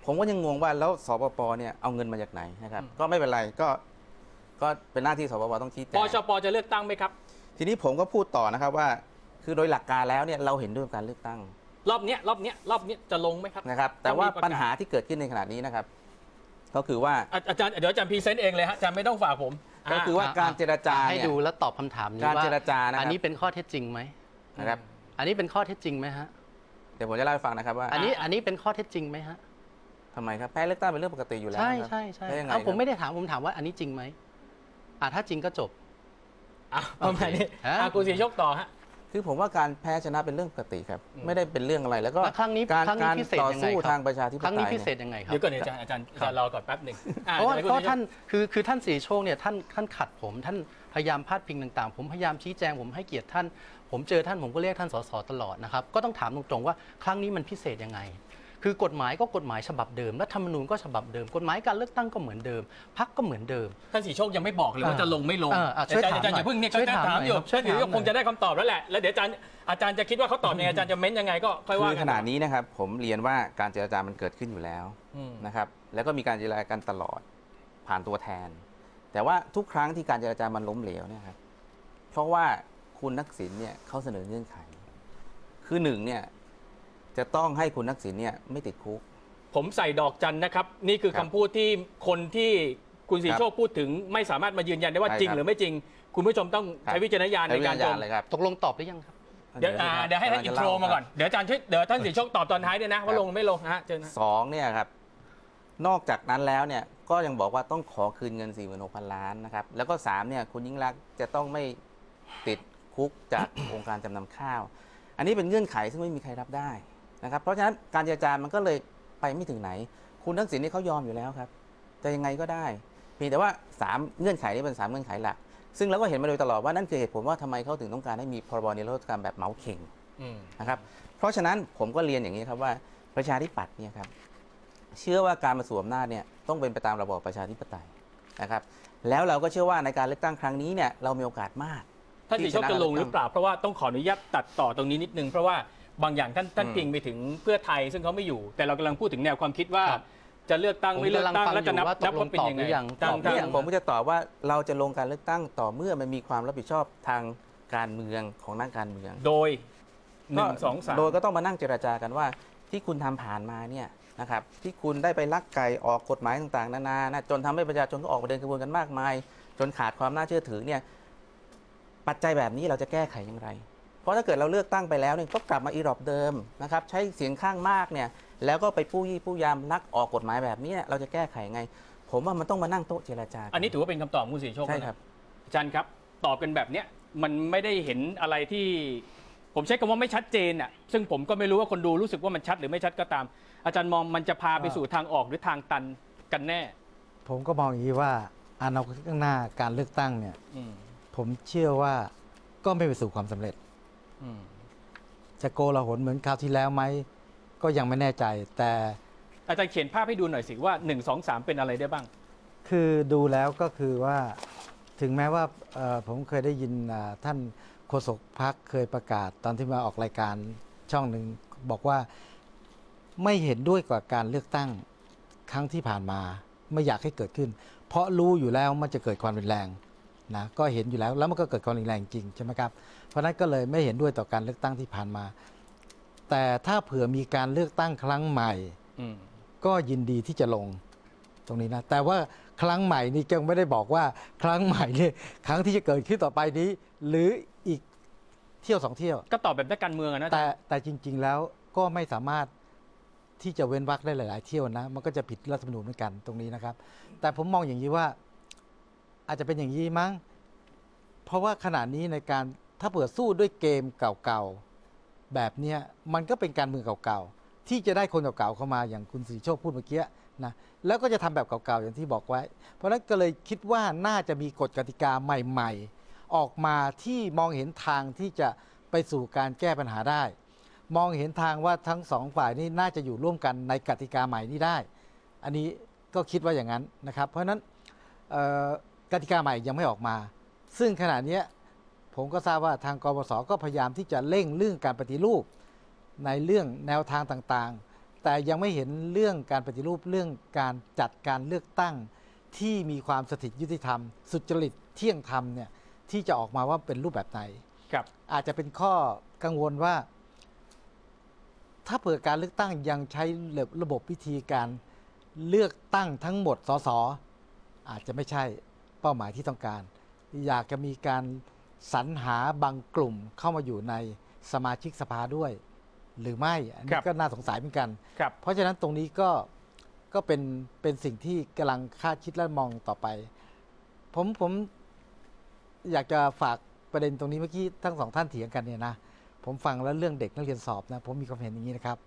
ผมก็ยังงงว่าแล้วสปปเนี่ยเอาเงินมาจากไหนนะครับก็ไม่เป็นไรก็ก็เป็นหน้าที่สปปต้องชี้แจงปชปจะเลือกตั้งไหมครับทีนี้ผมก็พูดต่อนะครับว่าคือโดยหลักการแล้วเนี่ยเราเห็นด้วยกับการเลือกตั้งรอบนี้รอบนี้รอบนี้จะลงไหมครับนะครับแต่ว่าปัญหาที่เกิดขึ้นในขณะนี้นะครับก็คือว่าอาจารย์เดี๋ยวอาจารย์พรีเซนต์เองเลยฮะอาจารย์ไม่ต้องฝากผมก็คือว่าการเจรจาให้ดูแล้วตอบคำถามนี้ว่าการเจรจานะอันนี้เป็นข้อเท็จจริงไหมนะครับอันนี้เป็นข้อเท็จจริงไหมฮะเดี๋ยวผมจะเล่าให้ฟังนะครับว่าอันนี้อันนี้เป็นข้อเท็จจริงไหมฮะทำไมครับแพ้เลือกตั้งเป็นเรื่องปกติอยู่แล้วใช่ใช่ใช่เอาผมไม่ได้ถามผมถามว่าอันนี้จริงไหมอ่าถ้าจริงก็จบอ่ะประมาณนี้อ่ะคุณศรีโชคต่อฮะคือผมว่าการแพ้ชนะเป็นเรื่องปกติครับไม่ได้เป็นเรื่องอะไรแล้วก็ครั้งนี้การการต่อสู้ทางประชาธิปไตยครั้งนี้พิเศษยังไงครับเดี๋ยวก่อนอาจารย์อาจารย์อาจารย์รอก่อนแป๊บหนึ่งเพราะว่าเพราะท่านคือคือท่านศรีโชคเนี่ยท่านท่านขัดผมท่านพยายามพาดพิงต่างๆผมพยายามชี้แจงผมให้เกียรติท่านผมเจอท่านผมก็เรียกท่านสสตลอดนะครับก็ต้องถามตรงๆว่าครั้งนี้มันพิเศษยังไงคือกฎหมายก็กฎหมายฉบับเดิมรัฐธรรมนูญก็ฉบับเดิมกฎหมายการเลือกตั้งก็เหมือนเดิมพรรคก็เหมือนเดิมท่านศรีโชคยังไม่บอกเลยว่าจะลงไม่ลงอาจารย์อาจารย์อย่าเพิ่งเนี่ยก็ถามอยู่ท่านศรีโชคคงจะได้คำตอบแล้วแหละแล้วเดี๋ยวอาจารย์อาจารย์จะคิดว่าเขาตอบยังไงอาจารย์จะเม้นยังไงก็ค่อยว่ากันขณะนี้นะครับผมเรียนว่าการเจรจามันเกิดขึ้นอยู่แล้วนะครับแล้วก็มีการเจรจากันตลอดผ่านตัวแทนแต่ว่าทุกครั้งที่การเจรจามันล้มเหลวเนี่ยครับเพราะว่าคุณทักษิณเนี่ยเขาเสนอเงื่อนไขคือหนึ่งเนี่ยจะต้องให้คุณทักษิณเนี่ยไม่ติดคุกผมใส่ดอกจันนะครับนี่คือคำพูดที่คนที่คุณศรีโชคพูดถึงไม่สามารถมายืนยันได้ว่าจริงหรือไม่จริงคุณผู้ชมต้องใช้วิจารณญาณในการชมตกลงตอบหรือยังครับเดี๋ยวเดี๋ยวให้ท่านอินโทรมาก่อนเดี๋ยวอาจารย์ช่วยเดี๋ยวท่านศรีโชคตอบตอนท้ายด้วยนะว่าลงไม่ลงฮะเชิญสองเนี่ยครับนอกจากนั้นแล้วเนี่ยก็ยังบอกว่าต้องขอคืนเงิน สี่หมื่นหกพัน ล้านนะครับแล้วก็สามเนี่ยคุณยิ่งรักษณ์จะต้องไม่ติดคุกจากองค์การจำนำข้าวอันนี้เป็นเงื่อนไขซึ่งไม่มีใครรับได้นะครับเพราะฉะนั้นการเจรจามันก็เลยไปไม่ถึงไหนคุณทักษิณนี่เขายอมอยู่แล้วครับจะยังไงก็ได้เพียงแต่ว่าสามเงื่อนไขนี้เป็นสามเงื่อนไขหลักซึ่งเราก็เห็นมาโดยตลอดว่านั่นคือเหตุผลว่าทำไมเขาถึงต้องการให้มีพรบนิรโทษกรรมแบบเหมาเข่งนะครับเพราะฉะนั้นผมก็เรียนอย่างนี้ครับว่าประชาธิปัตย์เนี่ยครับเชื่อว่าการมาสวมอำนาจเนี่ยต้องเป็นไปตามระบอบประชาธิปไตยนะครับแล้วเราก็เชื่อว่าในการเลือกตั้งครั้งนี้เนี่ยเรามีโอกาสมากท่านศรีโชคจะลงหรือเปล่าเพราะว่าต้องขออนุญาตตัดต่อตรงนี้นิดนึงเพราะว่าบางอย่างท่านท่านพิงไปถึงเพื่อไทยซึ่งเขาไม่อยู่แต่เรากำลังพูดถึงแนวความคิดว่าจะเลือกตั้งไม่เลือกตั้งแล้วจะนับนับว่าเป็นยังไงตอบเนี่ยผมก็จะตอบว่าเราจะลงการเลือกตั้งต่อเมื่อมันมีความรับผิดชอบทางการเมืองของนักการเมืองโดยหนึ่งสองสามโดยก็ต้องมานั่งเจรจากันว่าที่คุณทำผ่านมาเนี่ยนะครับที่คุณได้ไปลักไก่ออกกฎหมายต่างๆนานานะจนทำให้ประชาชนก็ออกมาเดินขบวนกันมากมายจนขาดความน่าเชื่อถือเนี่ยปัจจัยแบบนี้เราจะแก้ไขอย่างไรเพราะถ้าเกิดเราเลือกตั้งไปแล้วเนี่ยก็กลับมาอีรอบเดิมนะครับใช้เสียงข้างมากเนี่ยแล้วก็ไปปู้ยี่ปู้ยามลักออกกฎหมายแบบนี้เราจะแก้ไขไงผมว่ามันต้องมานั่งโต๊ะเจรจาอันนี้ถือว่าเป็นคำตอบคุณศรีโชคใช่ครับอาจารย์ครับตอบกันแบบเนี้ยมันไม่ได้เห็นอะไรที่ผมใช้คำว่าไม่ชัดเจนอ่ะซึ่งผมก็ไม่รู้ว่าคนดูรู้สึกว่ามันชัดหรือไม่ชัดก็ตามอาจารย์มองมันจะพาไปสู่ทางออกหรือทางตันกันแน่ผมก็มองอย่างนี้ว่าอนาคตข้างหน้าการเลือกตั้งเนี่ยผมเชื่อว่าก็ไม่ไปสู่ความสำเร็จจะโกลาหลเหมือนคราวที่แล้วไหมก็ยังไม่แน่ใจแต่อาจารย์เขียนภาพให้ดูหน่อยสิว่าหนึ่ง สอง สามเป็นอะไรได้บ้างคือดูแล้วก็คือว่าถึงแม้ว่าผมเคยได้ยินท่านโฆษกพรรคเคยประกาศตอนที่มาออกรายการช่องหนึ่งบอกว่าไม่เห็นด้วยกับการเลือกตั้งครั้งที่ผ่านมาไม่อยากให้เกิดขึ้นเพราะรู้อยู่แล้วมันจะเกิดความรุนแรงนะก็เห็นอยู่แล้วแล้วมันก็เกิดความรุนแรงจริงใช่ไหมครับเพราะนั้นก็เลยไม่เห็นด้วยต่อการเลือกตั้งที่ผ่านมาแต่ถ้าเผื่อมีการเลือกตั้งครั้งใหม่ก็ยินดีที่จะลงตรงนี้นะแต่ว่าครั้งใหม่นี่ยังไม่ได้บอกว่าครั้งใหม่นี่ครั้งที่จะเกิดขึ้นต่อไปนี้หรืออีกเที่ยวสองเที่ยวก็ตอบแบบนักการเมืองนะแต่แต่จริงๆแล้วก็ไม่สามารถที่จะเว้นวรรคได้หลายๆเที่ยวนะมันก็จะผิดรัฐธรรมนูญเหมือนกันตรงนี้นะครับแต่ผมมองอย่างนี้ว่าอาจจะเป็นอย่างนี้มั้งเพราะว่าขณะนี้ในการถ้าเปิดสู้ด้วยเกมเก่าๆแบบนี้มันก็เป็นการเมืองเก่าๆที่จะได้คนเก่าๆเข้ามาอย่างคุณศรีโชคพูดเมื่อกี้นะแล้วก็จะทำแบบเก่าๆอย่างที่บอกไว้เพราะฉะนั้นก็เลยคิดว่าน่าจะมีกฎกติกาใหม่ๆออกมาที่มองเห็นทางที่จะไปสู่การแก้ปัญหาได้มองเห็นทางว่าทั้งสองฝ่ายนี้น่าจะอยู่ร่วมกันในกติกาใหม่นี้ได้อันนี้ก็คิดว่าอย่างนั้นนะครับเพราะฉะนั้นกติกาใหม่ยังไม่ออกมาซึ่งขณะนี้ผมก็ทราบว่าทางกปปส.ก็พยายามที่จะเร่งเรื่องการปฏิรูปในเรื่องแนวทางต่างๆแต่ยังไม่เห็นเรื่องการปฏิรูปเรื่องการจัดการเลือกตั้งที่มีความสถิตยุติธรรมสุจริตเที่ยงธรรมเนี่ยที่จะออกมาว่าเป็นรูปแบบไหนครับอาจจะเป็นข้อกังวลว่า ถ้าเผื่อการเลือกตั้งยังใช้ระบบวิธีการเลือกตั้งทั้งหมดสสอาจจะไม่ใช่เป้าหมายที่ต้องการอยากจะมีการสรรหาบางกลุ่มเข้ามาอยู่ในสมาชิกสภาด้วยหรือไม่อันนี้ก็น่าสงสัยเหมือนกันเพราะฉะนั้นตรงนี้ก็ก็เป็นเป็นสิ่งที่กำลังคาดคิดและมองต่อไปผมผมอยากจะฝากประเด็นตรงนี้เมื่อกี้ทั้งสองท่านเถียงกันเนี่ยนะผมฟังแล้วเรื่องเด็กนักเรียนสอบนะผมมีความเห็นอย่างนี้นะครับ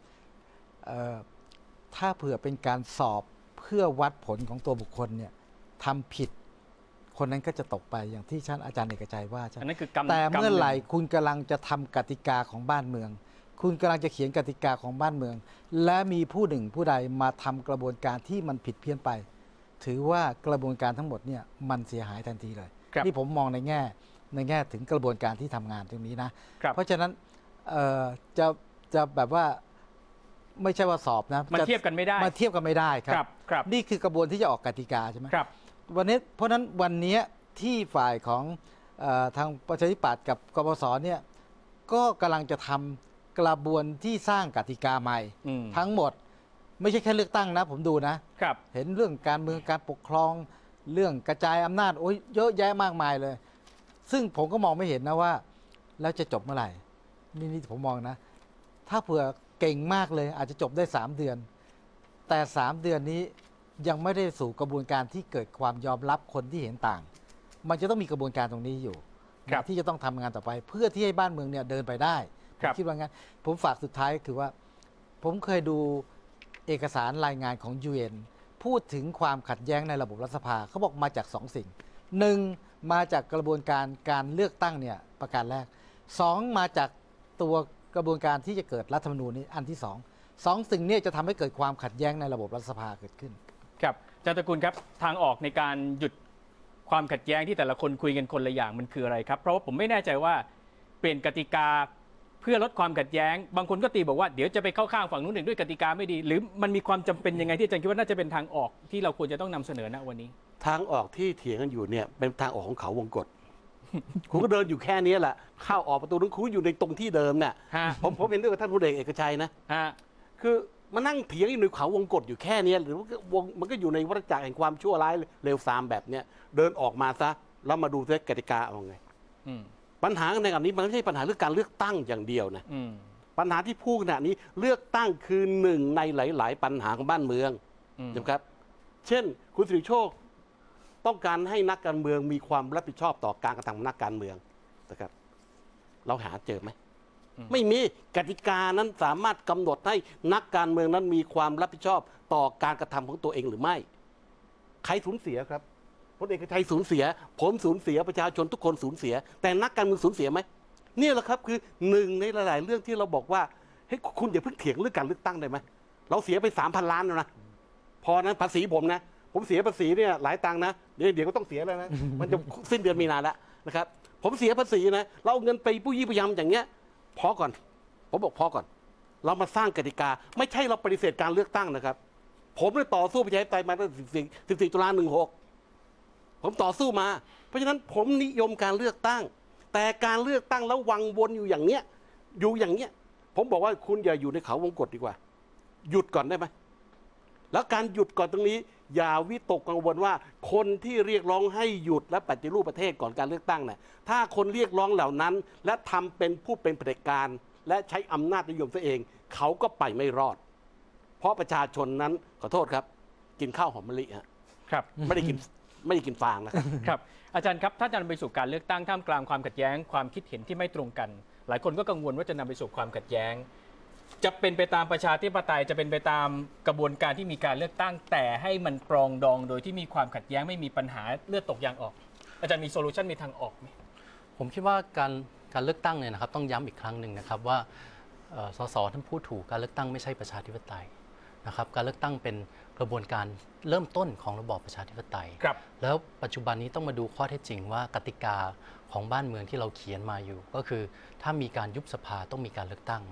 ถ้าเผื่อเป็นการสอบเพื่อวัดผลของตัวบุคคลเนี่ยทำผิดคนนั้นก็จะตกไปอย่างที่ท่านอาจารย์เอกชัยว่าใช่แต่เมื่อไหร่คุณกำลังจะทำกติกาของบ้านเมืองคุณกำลังจะเขียนกติกาของบ้านเมืองและมีผู้หนึ่งผู้ใดมาทำกระบวนการที่มันผิดเพี้ยนไปถือว่ากระบวนการทั้งหมดเนี่ยมันเสียหายทันทีเลยนี่ผมมองในแง่ในแง่ถึงกระบวนการที่ทำงานตรงนี้นะเพราะฉะนั้นจะจะแบบว่าไม่ใช่ว่าสอบนะมันเทียบกันไม่ได้มาเทียบกันไม่ได้ครับนี่คือกระบวนที่จะออกกติกาใช่ไหมครับวันนี้เพราะนั้นวันนี้ที่ฝ่ายของทางประชาธิปัตย์กับกปปสเนี่ยก็กำลังจะทำกระบวนที่สร้างกติกาใหม่ทั้งหมดไม่ใช่แค่เลือกตั้งนะผมดูนะครับเห็นเรื่องการเมืองการปกครองเรื่องกระจายอำนาจโอ้ยเยอะแยะมากมายเลยซึ่งผมก็มองไม่เห็นนะว่าแล้วจะจบเมื่อไหร่นี่นี่ผมมองนะถ้าเผื่อเก่งมากเลยอาจจะจบได้สามเดือนแต่สามเดือนนี้ยังไม่ได้สู่กระบวนการที่เกิดความยอมรับคนที่เห็นต่างมันจะต้องมีกระบวนการตรงนี้อยู่ที่จะต้องทำงานต่อไปเพื่อที่ให้บ้านเมืองเนี่ยเดินไปได้ผมคิดว่างั้นผมฝากสุดท้ายคือว่าผมเคยดูเอกสารรายงานของ ยู เอ็น พูดถึงความขัดแย้งในระบบรัฐสภาเขาบอกมาจากสองสิ่งหนึ่งมาจากกระบวนการการเลือกตั้งเนี่ยประการแรกสองมาจากตัวกระบวนการที่จะเกิดรัฐธรรมนูญนี้อันที่สองสองสิ่งนี้จะทำให้เกิดความขัดแย้งในระบบรัฐสภาเกิดขึ้นครับอาจารย์ตระกูลครับทางออกในการหยุดความขัดแย้งที่แต่ละคนคุยกันคนละอย่างมันคืออะไรครับเพราะว่าผมไม่แน่ใจว่าเปลี่ยนกติกาเพื่อลดความขัดแย้งบางคนก็ตีบอกว่าเดี๋ยวจะไปเข้าข้างฝั่งนู้นหนึ่งด้วยกติกาไม่ดีหรือมันมีความจำเป็นยังไงที่อาจารย์คิดว่าน่าจะเป็นทางออกที่เราควรจะต้องนำเสนอณวันนี้ทางออกที่เถียงกันอยู่เนี่ยเป็นทางออกของเขาวงกฏ คุณก็เดินอยู่แค่นี้แหละเข้าออกประตูนั้นคุณอยู่ในตรงที่เดิมเนี่ยผมผมเห็นด้วยกับท่านผู้เอกเอกชัยนะคือมานั่งเถียงอยู่ในเขาวงกฏอยู่แค่นี้หรือวงมันก็อยู่ในวัฏจักรแห่งความชั่วร้ายเลวทรามแบบเนี้ยเดินออกมาซะแล้วมาดูเรื่องกติกาเอาไงปัญหาในอันนี้มันไม่ใช่ปัญหาเรื่องการเลือกตั้งอย่างเดียวนะปัญหาที่พูดขณะนี้เลือกตั้งคือหนึ่งในหลายๆปัญหาของบ้านเมืองนะครับเช่นคุณสิริโชคต้องการให้นักการเมืองมีความรับผิดชอบต่อการกระทำของนักการเมืองนะครับเราหาเจอไหมไม่มีกติกานั้นสามารถกำหนดให้นักการเมืองนั้นมีความรับผิดชอบต่อการกระทำของตัวเองหรือไม่ใครสูญเสียครับพลเอกชัยสูญเสียผมสูญเสียประชาชนทุกคนสูญเสียแต่นักการเมืองสูญเสียไหมนี่แหละครับคือหนึ่งในหลายๆเรื่องที่เราบอกว่าเฮ้ยคุณอย่าเพิ่งเถียงเรื่องการเลือกตั้งได้ไหมเราเสียไปสามพันล้านแล้วนะพอนั้นภาษีผมนะผมเสียภาษีเนี่ยหลายตังค์นะเดี๋ยวเดี๋ยวก็ต้องเสียแล้วนะมันจะสิ้นเดือนมีนาแล้วนะครับผมเสียภาษีนะเราเอาเงินไปผู้ยี่ผู้ยำอย่างเงี้ยพอก่อนผมบอกพอก่อนเรามาสร้างกติกาไม่ใช่เราปฏิเสธการเลือกตั้งนะครับผมได้ต่อสู้ประชาธิปไตยมาตั้งแต่สิบสี่ตุลาหนึ่งหกผมต่อสู้มาเพราะฉะนั้นผมนิยมการเลือกตั้งแต่การเลือกตั้งแล้ววังวนอยู่อย่างเนี้ยอยู่อย่างเนี้ยผมบอกว่าคุณอย่าอยู่ในเขาวงกฏดีกว่าหยุดก่อนได้ไหมแล้วการหยุดก่อนตรงนี้อย่าวิตกกังวลว่าคนที่เรียกร้องให้หยุดและปฏิรูปประเทศก่อนการเลือกตั้งเนี่ยถ้าคนเรียกร้องเหล่านั้นและทำเป็นผู้เป็นเผด็จการและใช้อำนาจนิยมตัวเองเขาก็ไปไม่รอดเพราะประชาชนนั้นขอโทษครับกินข้าวหอมมะลิฮะครับไม่ได้กินไม่ได้กินฟางนะครับครับอาจารย์ครับถ้าจะนำไปสู่การเลือกตั้งท่ามกลางความขัดแย้งความคิดเห็นที่ไม่ตรงกันหลายคนก็กังวลว่าจะนำไปสู่ความขัดแย้งจะเป็นไปตามประชาธิปไตยจะเป็นไปตามกระบวนการที่มีการเลือกตั้งแต่ให้มันปรองดองโดยที่มีความขัดแย้งไม่มีปัญหาเลือดตกยางออกอาจารย์มีโซลูชันมีทางออกไหมผมคิดว่าการการเลือกตั้งเนี่ยนะครับต้องย้ำอีกครั้งหนึ่งนะครับว่าสสท่านพูดถูกการเลือกตั้งไม่ใช่ประชาธิปไตยนะครับการเลือกตั้งเป็นกระบวนการเริ่มต้นของระบอบประชาธิปไตยแล้วปัจจุบันนี้ต้องมาดูข้อเท็จจริงว่ากติกาของบ้านเมืองที่เราเขียนมาอยู่ก็คือถ้ามีการยุบสภาต้องมีการเลือกตั้ง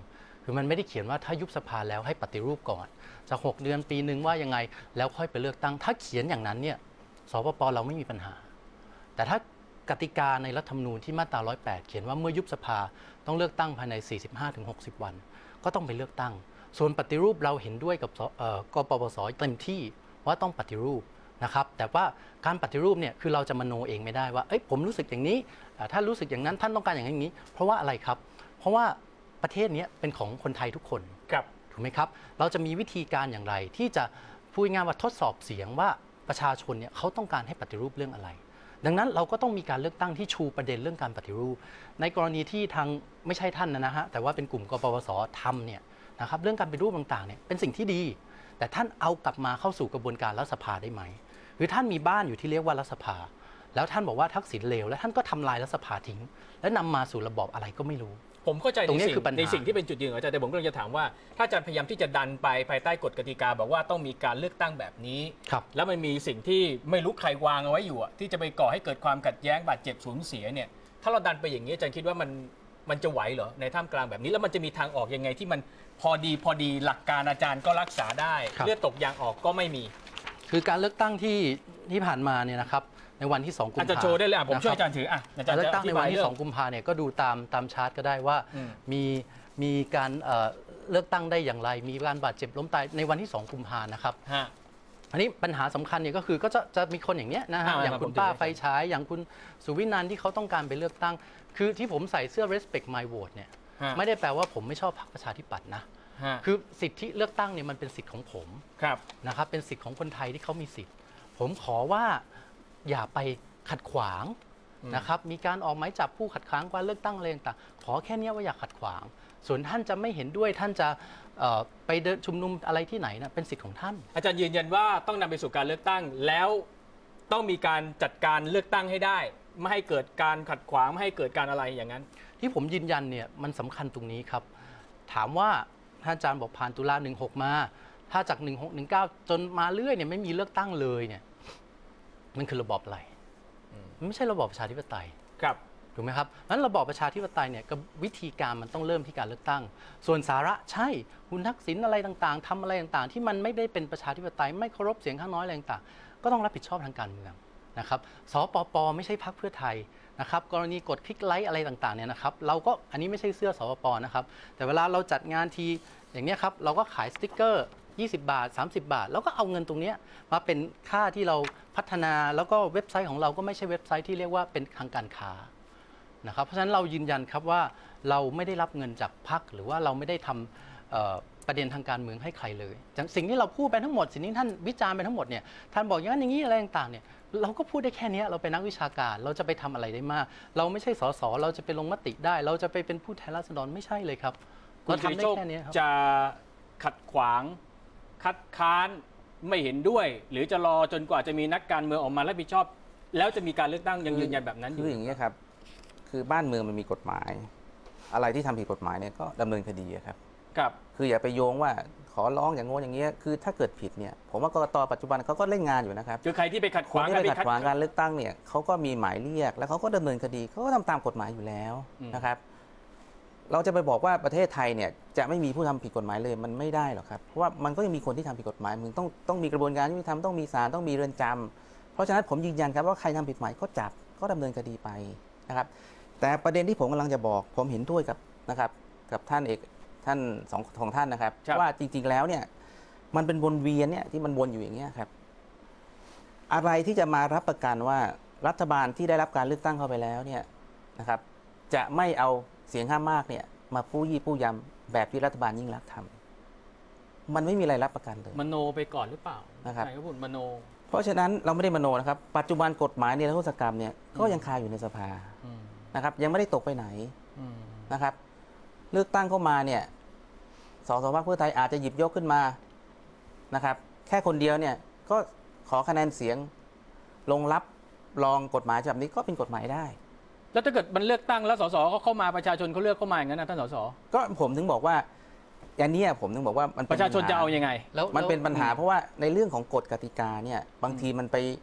คือมันไม่ได้เขียนว่าถ้ายุบสภาแล้วให้ปฏิรูปก่อนจะหกเดือนปีหนึ่งว่ายังไงแล้วค่อยไปเลือกตั้งถ้าเขียนอย่างนั้นเนี่ยสปป.เราไม่มีปัญหาแต่ถ้ากติกาในรัฐธรรมนูญที่มาตราหนึ่งร้อยแปดเขียนว่าเมื่อยุบสภาต้องเลือกตั้งภายใน สี่สิบห้าถึงหกสิบ วันก็ต้องไปเลือกตั้งส่วนปฏิรูปเราเห็นด้วยกับกปปส.เต็มที่ว่าต้องปฏิรูปนะครับแต่ว่าการปฏิรูปเนี่ยคือเราจะมโนเองไม่ได้ว่าเอ้ยผมรู้สึกอย่างนี้ถ้ารู้สึกอย่างนั้นท่านต้องการอย่างนี้เพราะว่าอะไรครับเพราะว่าประเทศนี้เป็นของคนไทยทุกคนถูกไหมครับเราจะมีวิธีการอย่างไรที่จะพูดง่ายว่าทดสอบเสียงว่าประชาชนเนี่ยเขาต้องการให้ปฏิรูปเรื่องอะไรดังนั้นเราก็ต้องมีการเลือกตั้งที่ชูประเด็นเรื่องการปฏิรูปในกรณีที่ทางไม่ใช่ท่านนะฮะแต่ว่าเป็นกลุ่มกปปส.ทำเนี่ยนะครับเรื่องการปฏิรูปต่างๆเนี่ยเป็นสิ่งที่ดีแต่ท่านเอากลับมาเข้าสู่กระบวนการรัฐสภาได้ไหมหรือท่านมีบ้านอยู่ที่เรียกว่ารัฐสภาแล้วท่านบอกว่าทักษิณเลวแล้วท่านก็ทำลายรัฐสภาทิ้งและนำมาสู่ระบอบอะไรก็ไม่รู้ผมเข้าใจในสิ่งในสิ่งที่เป็นจุดยืนของอาจารย์แต่ผมก็จะถามว่าถ้าอาจารย์พยายามที่จะดันไปภายใต้กฎกติกาบอกว่าต้องมีการเลือกตั้งแบบนี้แล้วมันมีสิ่งที่ไม่รู้ใครวางเอาไว้อยู่ที่จะไปก่อให้เกิดความขัดแย้งบาดเจ็บสูญเสียเนี่ยถ้าเราดันไปอย่างนี้อาจารย์คิดว่ามันมันจะไหวเหรอในท่ามกลางแบบนี้แล้วมันจะมีทางออกยังไงที่มันพอดีพอดีหลักการอาจารย์ก็รักษาได้เลือดตกยางออกก็ไม่มีคือการเลือกตั้งที่ที่ผ่านมาเนี่ยนะครับในวันที่สองกุมภาพันธ์อาจารย์โชว์ได้เลยผมช่วยอาจารย์ถืออ่ะอาจารย์เลือกตั้งในวันที่สองกุมภาพันธ์เนี่ยก็ดูตามตามชาร์ตก็ได้ว่ามีมีการเลือกตั้งได้อย่างไรมีการบาดเจ็บล้มตายในวันที่สองกุมภาพันธ์นะครับอันนี้ปัญหาสำคัญเนี่ยก็คือก็จะจะมีคนอย่างเนี้ยนะฮะอย่างคุณป้าไฟฉายอย่างคุณสุวินันท์ที่เขาต้องการไปเลือกตั้งคือที่ผมใส่เสื้อ respect my vote เนี่ยไม่ได้แปลว่าผมไม่ชอบพรรคประชาธิปัตย์นะคือสิทธิเลือกตั้งเนี่ยมันเป็นสิทธิ์ของผมนะครับเป็นสิทธิ์ของคนไทยที่เขามีสิทธิ์ผมขอว่าอย่าไปขัดขวางนะครับมีการออกหมายจับผู้ขัดขวางการเลือกตั้งอะไรต่างๆขอแค่นี้ว่าอย่าขัดขวางส่วนท่านจะไม่เห็นด้วยท่านจะไปเดินชุมนุมอะไรที่ไหนนะเป็นสิทธิ์ของท่านอาจารย์ยืนยันว่าต้องนำไปสู่การเลือกตั้งแล้วต้องมีการจัดการเลือกตั้งให้ได้ไม่ให้เกิดการขัดขวางไม่ให้เกิดการอะไรอย่างนั้นที่ผมยืนยันเนี่ยมันสำคัญตรงนี้ครับถามว่าท่านอาจารย์บอกผ่านตุลาหนึ่งหกมาถ้าจากหนึ่งหก หนึ่งเก้าจนมาเรื่อยเนี่ยไม่มีเลือกตั้งเลยเนี่ยมันคือระบอบอะไรมันไม่ใช่ระบอบประชาธิปไตยครับถูกไหมครับนั้นระบอบประชาธิปไตยเนี่ยกับวิธีการมันต้องเริ่มที่การเลือกตั้งส่วนสาระใช่คุณทักษิณอะไรต่างๆทำอะไรต่างๆที่มันไม่ได้เป็นประชาธิปไตยไม่เคารพเสียงข้างน้อยอะไรต่างๆก็ต้องรับผิดชอบทางการเมืองนะครับสปป.ไม่ใช่พรรคเพื่อไทยนะครับกรณีกดคลิกไลค์อะไรต่างๆเนี่ยนะครับเราก็อันนี้ไม่ใช่เสื้อสปป.นะครับแต่เวลาเราจัดงานทีอย่างนี้ครับเราก็ขายสติ๊กเกอร์ยี่สิบบาทสามสิบบาทแล้วก็เอาเงินตรงนี้มาเป็นค่าที่เราพัฒนาแล้วก็เว็บไซต์ของเราก็ไม่ใช่เว็บไซต์ที่เรียกว่าเป็นทางการค้านะครับเพราะฉะนั้นเรายืนยันครับว่าเราไม่ได้รับเงินจากพรรคหรือว่าเราไม่ได้ทำประเด็นทางการเมืองให้ใครเลยสิ่งที่เราพูดไปทั้งหมดสิ่งที่ท่านวิจารณ์ไปทั้งหมดเนี่ยท่านบอกอย่างนั้นอย่างนี้อะไรต่างๆเนี่ยเราก็พูดได้แค่นี้เราเป็นนักวิชาการเราจะไปทำอะไรได้มากเราไม่ใช่สสเราจะไปลงมติได้เราจะไปเป็นผู้แทนราษฎรไม่ใช่เลยครับเราทำได้แค่นี้ครับจะขัดขวางคัดค้านไม่เห็นด้วยหรือจะรอจนกว่าจะมีนักการเมืองออกมารับผิดชอบแล้วจะมีการเลือกตั้งยังยืนยันแบบนั้นอยู่คืออย่างนี้ครับคือบ้านเมืองมันมีกฎหมายอะไรที่ทำผิดกฎหมายเนี่ยก็ดำเนินคดีครับครับคืออย่าไปโยงว่าขอร้องอย่างโน้นอย่างเงี้ยคือถ้าเกิดผิดเนี่ยผมว่ากกต.ปัจจุบันเขาก็เล่นงานอยู่นะครับคือใครที่ไปขัดขวางที่ไปขัดขวางการเลือกตั้งเนี่ยเขาก็มีหมายเรียกแล้วเขาก็ดำเนินคดีเขาก็ทำตามกฎหมายอยู่แล้วนะครับเราจะไปบอกว่าประเทศไทยเนี่ยจะไม่มีผู้ทำผิดกฎหมายเลยมันไม่ได้หรอกครับเพราะว่ามันก็ยังมีคนที่ทำผิดกฎหมายมึงต้องต้องมีกระบวนการยุติธรรมต้องมีศาลต้องมีเรือนจำเพราะฉะนั้นผมยืนยันครับว่าใครทำผิดกฎหมายก็จับก็ดำเนินคดีไปนะครับแต่ประเด็นที่ผมกำลังจะบอกผมเห็นด้วยกับนะครับกับท่านเอกท่านสองของท่านนะครับว่าจริงๆแล้วเนี่ยมันเป็นวนเวียนเนี่ยที่มันวนอยู่อย่างเงี้ยครับอะไรที่จะมารับประกันว่ารัฐบาลที่ได้รับการเลือกตั้งเข้าไปแล้วเนี่ยนะครับจะไม่เอาเสียงข้างมากเนี่ยมาปู้ยี่ปู้ยำแบบที่รัฐบาลยิ่งรักทำมันไม่มีอะไรรับประกันเลยมโนไปก่อนหรือเปล่านะครับใช่ครับผมมโนเพราะฉะนั้นเราไม่ได้มโนนะครับปัจจุบันกฎหมายในรัฐกรรมเนี่ยก็ยังคาอยู่ในสภานะครับยังไม่ได้ตกไปไหนนะครับเลือกตั้งเข้ามาเนี่ยสสพรรคเพื่อไทยอาจจะหยิบยกขึ้นมานะครับแค่คนเดียวเนี่ยก็ขอคะแนนเสียงลงรับรองกฎหมายแบบนี้ก็เป็นกฎหมายได้แล้วถ้าเกิดมันเลือกตั้งแล้วสสเขาเข้ามาประชาชนเขาเลือกเข้ามาอย่างนั้นนะท่านสสก็ผมถึงบอกว่าอันนี้ผมถึงบอกว่ามันประชาชนจะเอายังไงแล้วมันเป็นปัญหาเพราะว่าในเรื่องของกฎกติกาเนี่ยบางทีมันไป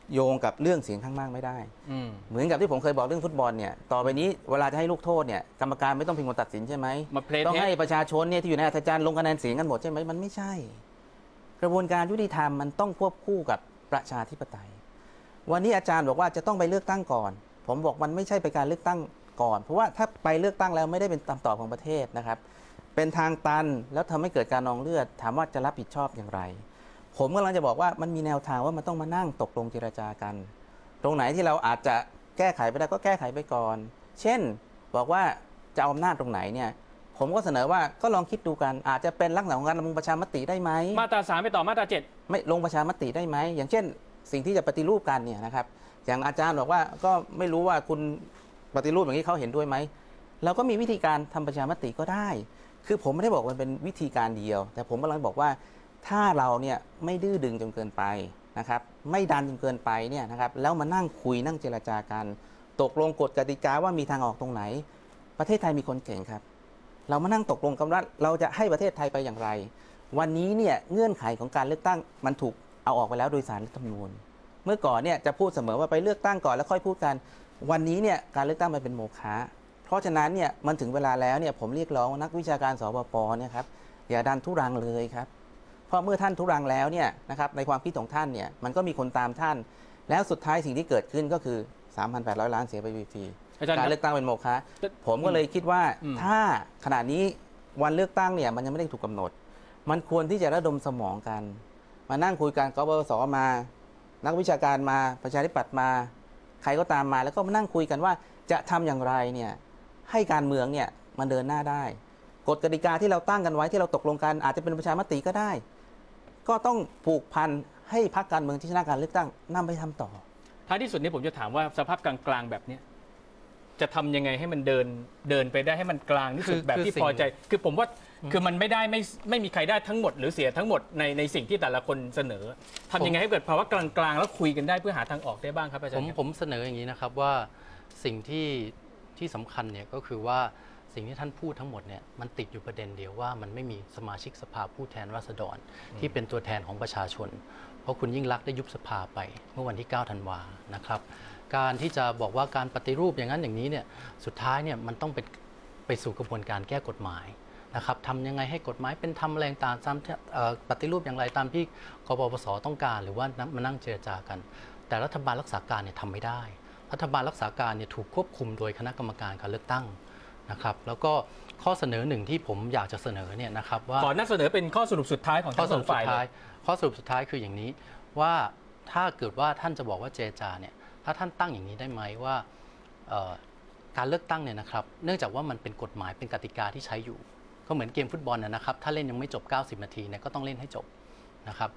โยงกับเรื่องเสียงข้างมากไม่ได้เหมือนกับที่ผมเคยบอกเรื่องฟุตบอลเนี่ยต่อไปนี้เวลาจะให้ลูกโทษเนี่ยกรรมการไม่ต้องเป็นคนตัดสินใช่ไหมต้องให้ประชาชนเนี่ยที่อยู่ในอัธจันทร์ลงคะแนนเสียงกันหมดใช่ไหมมันไม่ใช่กระบวนการยุติธรรมมันต้องควบคู่กับประชาธิปไตยวันนี้อาจารย์บอกว่าจะต้องไปเลือกตั้งก่อนผมบอกมันไม่ใช่ไปการเลือกตั้งก่อนเพราะว่าถ้าไปเลือกตั้งแล้วไม่ได้เป็นคำตอบของประเทศนะครับเป็นทางตันแล้วทำให้เกิดการนองเลือดถามว่าจะรับผิดชอบอย่างไรผมกำลังจะบอกว่ามันมีแนวทางว่ามันต้องมานั่งตกลงเจรจากันตรงไหนที่เราอาจจะแก้ไขไปได้ก็แก้ไขไปก่อนเช่นบอกว่าจะเอาอำนาจตรงไหนเนี่ยผมก็เสนอว่าก็ลองคิดดูกันอาจจะเป็นลักษณะของการลงประชามติได้ไหมมาตราสามไปต่อมาตราเจ็ดไม่ลงประชามติได้ไหมอย่างเช่นสิ่งที่จะปฏิรูปกันเนี่ยนะครับอย่างอาจารย์บอกว่าก็ไม่รู้ว่าคุณปฏิรูปอย่างนี้เขาเห็นด้วยไหมเราก็มีวิธีการทำประชามติก็ได้คือผมไม่ได้บอกว่าเป็นวิธีการเดียวแต่ผมกำลังบอกว่าถ้าเราเนี่ยไม่ดื้อดึงจนเกินไปนะครับไม่ดันจนเกินไปเนี่ยนะครับแล้วมานั่งคุยนั่งเจรจากันตกลงกฎกติกาว่ามีทางออกตรงไหนประเทศไทยมีคนเก่งครับเรามานั่งตกลงกันว่าเราจะให้ประเทศไทยไปอย่างไรวันนี้เนี่ยเงื่อนไขของการเลือกตั้งมันถูกเอาออกไปแล้วโดยศาลรัฐธรรมนูญเมื่อก่อนเนี่ยจะพูดเสมอว่าไปเลือกตั้งก่อนแล้วค่อยพูดกันวันนี้เนี่ยการเลือกตั้งมันเป็นโมฆะเพราะฉะนั้นเนี่ยมันถึงเวลาแล้วเนี่ยผมเรียกร้องนักวิชาการสบปเนี่ยครับอย่าดันทุรังเลยครับเพราะเมื่อท่านทุรังแล้วเนี่ยนะครับในความคิดของท่านเนี่ยมันก็มีคนตามท่านแล้วสุดท้ายสิ่งที่เกิดขึ้นก็คือ สามพันแปดร้อย ล้านเสียไปฟรีการเลือกตั้งเป็นโมฆะผมก็เลยคิดว่าถ้าขณะนี้วันเลือกตั้งเนี่ยมันยังไม่ได้ถูกกำหนดมันควรที่จะระดมสมองกันมานั่งคุยกันกบสมานักวิชาการมาประชาธิปัตย์มาใครก็ตามมาแล้วก็มานั่งคุยกันว่าจะทำอย่างไรเนี่ยให้การเมืองเนี่ยมันเดินหน้าได้กฎกติกาที่เราตั้งกันไว้ที่เราตกลงกันอาจจะเป็นประชามติก็ได้ก็ต้องผูกพันให้พรรคการเมืองที่ชนะการเลือกตั้งนำไปทำต่อท้ายที่สุดนี้ผมจะถามว่าสภาพกลางๆแบบนี้จะทำยังไงให้มันเดินเดินไปได้ให้มันกลางที่สุดแบบที่พอใจคือผมว่าคือมันไม่ได้ไม่ไม่มีใครได้ทั้งหมดหรือเสียทั้งหมดในในสิ่งที่แต่ละคนเสนอทำยังไงให้เกิดภาวะกลางๆแล้วคุยกันได้เพื่อหาทางออกได้บ้างครับอาจารย์ผมผมเสนออย่างนี้นะครับว่าสิ่งที่ที่สำคัญเนี่ยก็คือว่าสิ่งที่ท่านพูดทั้งหมดเนี่ยมันติดอยู่ประเด็นเดียวว่ามันไม่มีสมาชิกสภาผู้แทนราษฎรที่เป็นตัวแทนของประชาชนเพราะคุณยิ่งลักษณ์ได้ยุบสภาไปเมื่อวันที่เก้าธันวานะครับการที่จะบอกว่าการปฏิรูปอย่างนั้นอย่างนี้เนี่ยสุดท้ายเนี่ยมันต้องเป็นไปสู่กระบวนการแก้กฎหมายนะครับทำยังไงให้กฎหมายเป็นทำแรงตามตามปฏิรูปอย่างไรตามที่กปปสต้องการหรือว่ามานั่งเจรจากันแต่รัฐบาลรักษาการเนี่ยทำไม่ได้รัฐบาลรักษาการเนี่ยถูกควบคุมโดยคณะกรรมการการเลือกตั้งนะครับแล้วก็ข้อเสนอหนึ่งที่ผมอยากจะเสนอเนี่ยนะครับว่าขอนักเสนอเป็นข้อสรุปสุดท้ายของทั้งสองฝ่ายข้อสรุปสุดท้ายคืออย่างนี้ว่าถ้าเกิดว่าท่านจะบอกว่าเจรจาเนี่ยถ้าท่านตั้งอย่างนี้ได้ไหมว่าการเลือกตั้งเนี่ยนะครับเนื่องจากว่ามันเป็นกฎหมายเป็นกติกาที่ใช้อยู่ก็เหมือนเกมฟุตบอลนะครับถ้าเล่นยังไม่จบเก้าสิบนาทีเนี่ยก็ต้องเล่นให้จบนะครับ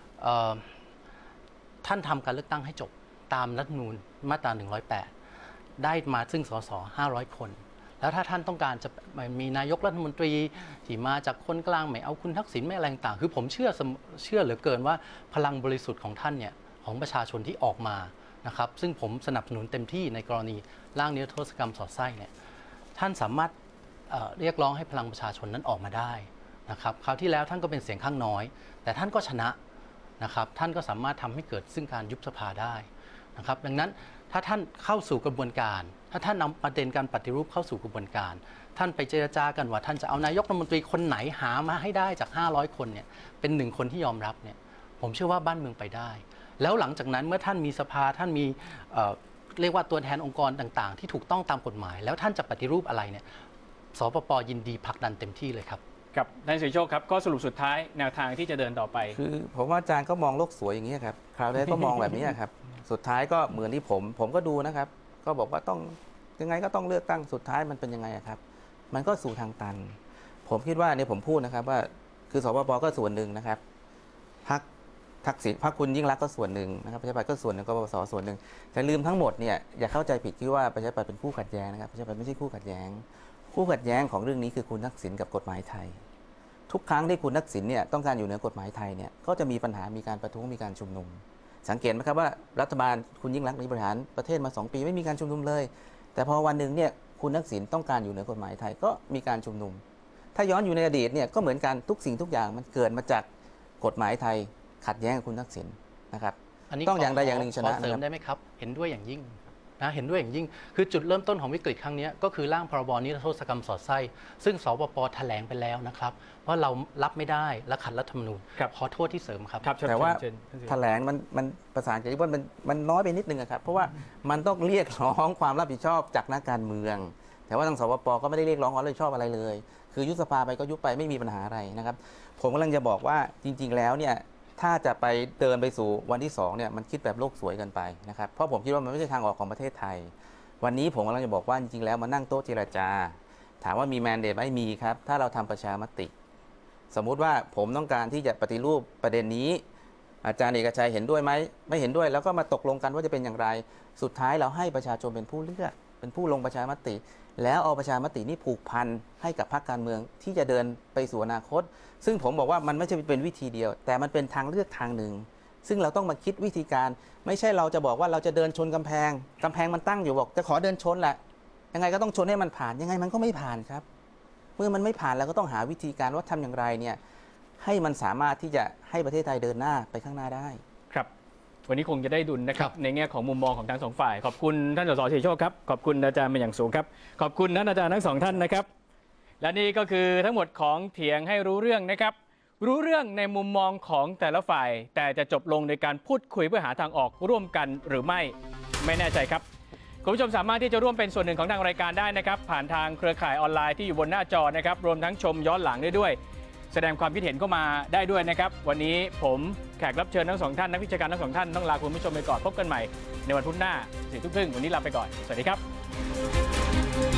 ท่านทำการเลือกตั้งให้จบตามรัฐธรรมนูญมาตราหนึ่งร้อยแปดได้มาซึ่งสสห้าร้อยคนแล้วถ้าท่านต้องการจะมีนายกรัฐมนตรีที่มาจากคนกลางไม่เอาคุณทักษิณไม่อะไรต่างคือผมเชื่อเชื่อเหลือเกินว่าพลังบริสุทธิ์ของท่านเนี่ยของประชาชนที่ออกมานะครับซึ่งผมสนับสนุนเต็มที่ในกรณีร่างนิรโทษกรรมสอดไส้เนี่ยท่านสามารถเอ่อเรียกร้องให้พลังประชาชนนั้นออกมาได้นะครับคราวที่แล้วท่านก็เป็นเสียงข้างน้อยแต่ท่านก็ชนะนะครับท่านก็สามารถทำให้เกิดซึ่งการยุบสภาได้นะครับดังนั้นถ้าท่านเข้าสู่กระบวนการถ้าท่านนำประเด็นการปฏิรูปเข้าสู่กระบวนการท่านไปเจรจากันว่าท่านจะเอานายกรัฐมนตรีคนไหนหามาให้ได้จากห้าร้อยคนเนี่ยเป็นหนึ่งคนที่ยอมรับเนี่ยผมเชื่อว่าบ้านเมืองไปได้แล้วหลังจากนั้นเมื่อท่านมีสภาท่านมีเอ่อเรียกว่าตัวแทนองค์กรต่างๆที่ถูกต้องตามกฎหมายแล้วท่านจะปฏิรูปอะไรเนี่ยสปป.ยินดีผลักดันเต็มที่เลยครับกับนายศรีโชคครับก็สรุปสุดท้ายแนวทางที่จะเดินต่อไปคือผมว่าอาจารย์ก็มองโลกสวยอย่างนี้ครับคราวแรกก็มองแบบนี้ครับสุดท้ายก็เหมือนที่ผมผมก็ดูนะครับก็บอกว่าต้องยังไงก็ต้องเลือกตั้งสุดท้ายมันเป็นยังไงครับมันก็สู่ทางตันผมคิดว่าเนี่ยผมพูดนะครับว่าคือสปป.ก็ส่วนหนึ่งนะครับพรรคทักษิณพรรคคุณยิ่งรักก็ส่วนหนึ่งนะครับประชาธิปัตย์ก็ส่วนหนึ่งกปปสส่วนหนึ่งแต่ลืมทั้งหมดเนี่ยอย่าเข้าใจผิดที่ว่าประชาธิปัตย์เป็นคู่ขัดแย้งนะครับประชาธิปัตย์ไม่ใช่คู่ขัดแย้งคู่ขัดแย้งของเรื่องนี้คือคุณทักษิณกับกฎหมายไทยทุกครั้งที่คุณทักษิณเนี่ยต้องการอยู่เหนือกฎหมายไทยเนี่ยก็จะมีปัญหามีการประท้วงมีการชุมนุมสังเกตไหมครับว่ารัฐบาลคุณยิ่งรักษณ์บริหารประเทศมาสองปีไม่มีการชุมนุมเลยแต่พอวันหนึ่งเนี่ยคุณทักษิณต้องการอยู่เหนือกฎหมายไทยก็มีการชุมนุมถ้าย้อนอยู่ในอดีตเนี่ยก็เหมือนกันทุกสิ่งทุกอย่างมันเกิดมาจากกฎหมายไทยขัดแย้งกับคุณทักษิณนะครับอันนี้ต้องอย่างใดอย่างหนึ่งชนะขอเสริมได้ไหมครับ เห็นด้วยอย่างยิ่งนะเห็นด้วยอย่างยิ่งคือจุดเริ่มต้นของวิกฤตครั้งนี้ก็คือร่างพรบนิรโทษกรรมสอดไส้ซึ่งสปปแถลงไปแล้วนะครับว่าเรารับไม่ได้และขัดรัฐธรรมนูญขอโทษที่เสริมครับแต่ว่าแถลงมันมันประสานกับที่ว่ามันมันน้อยไปนิดนึงครับเพราะว่ามันต้องเรียกร้องความรับผิดชอบจากนักการเมืองแต่ว่าทางสปปก็ไม่ได้เรียกร้องความรับผิดชอบอะไรเลยคือยุบสภาไปก็ยุบไปไม่มีปัญหาอะไรนะครับผมกำลังจะบอกว่าจริงๆแล้วเนี่ยถ้าจะไปเดินไปสู่วันที่สองเนี่ยมันคิดแบบโลกสวยเกินไปนะครับเพราะผมคิดว่ามันไม่ใช่ทางออกของประเทศไทยวันนี้ผมกำลังจะบอกว่าจริงๆแล้วมานั่งโต๊ะเจรจาถามว่ามีแมนเดตไหมมีครับถ้าเราทำประชามติสมมุติว่าผมต้องการที่จะปฏิรูปประเด็นนี้อาจารย์เอกชัยเห็นด้วยไหมไม่เห็นด้วยแล้วก็มาตกลงกันว่าจะเป็นอย่างไรสุดท้ายเราให้ประชาชนเป็นผู้เลือกเป็นผู้ลงประชามติแล้วเอาประชามตินี้ผูกพันให้กับพรรคการเมืองที่จะเดินไปสู่อนาคตซึ่งผมบอกว่ามันไม่ใช่เป็นวิธีเดียวแต่มันเป็นทางเลือกทางหนึ่งซึ่งเราต้องมาคิดวิธีการไม่ใช่เราจะบอกว่าเราจะเดินชนกำแพงกำแพงมันตั้งอยู่บอกจะขอเดินชนแหละยังไงก็ต้องชนให้มันผ่านยังไงมันก็ไม่ผ่านครับเมื่อมันไม่ผ่านเราก็ต้องหาวิธีการว่าทำอย่างไรเนี่ยให้มันสามารถที่จะให้ประเทศไทยเดินหน้าไปข้างหน้าได้ครับวันนี้คงจะได้ดุลนะครับในแง่ของมุมมองของทั้งสองฝ่ายขอบคุณท่านสสชัยโชคครับขอบคุณอาจารย์เป็นอย่างสูงครับขอบคุณท่านอาจารย์ทั้งสองท่านนะครับและนี่ก็คือทั้งหมดของเถียงให้รู้เรื่องนะครับรู้เรื่องในมุมมองของแต่ละฝ่ายแต่จะจบลงในการพูดคุยเพื่อหาทางออกร่วมกันหรือไม่ไม่แน่ใจครับคุณผู้ชมสามารถที่จะร่วมเป็นส่วนหนึ่งของทางรายการได้นะครับผ่านทางเครือข่ายออนไลน์ที่อยู่บนหน้าจอนะครับรวมทั้งชมย้อนหลังได้ด้วยแสดงความคิดเห็นเข้ามาได้ด้วยนะครับวันนี้ผมแขกรับเชิญทั้งสองท่านนักวิชาการทั้งสองท่านต้องลาคุณผู้ชมไปก่อนพบกันใหม่ในวันพุธหน้าสี่ทุ่มครึ่งวันนี้ลาไปก่อนสวัสดีครับ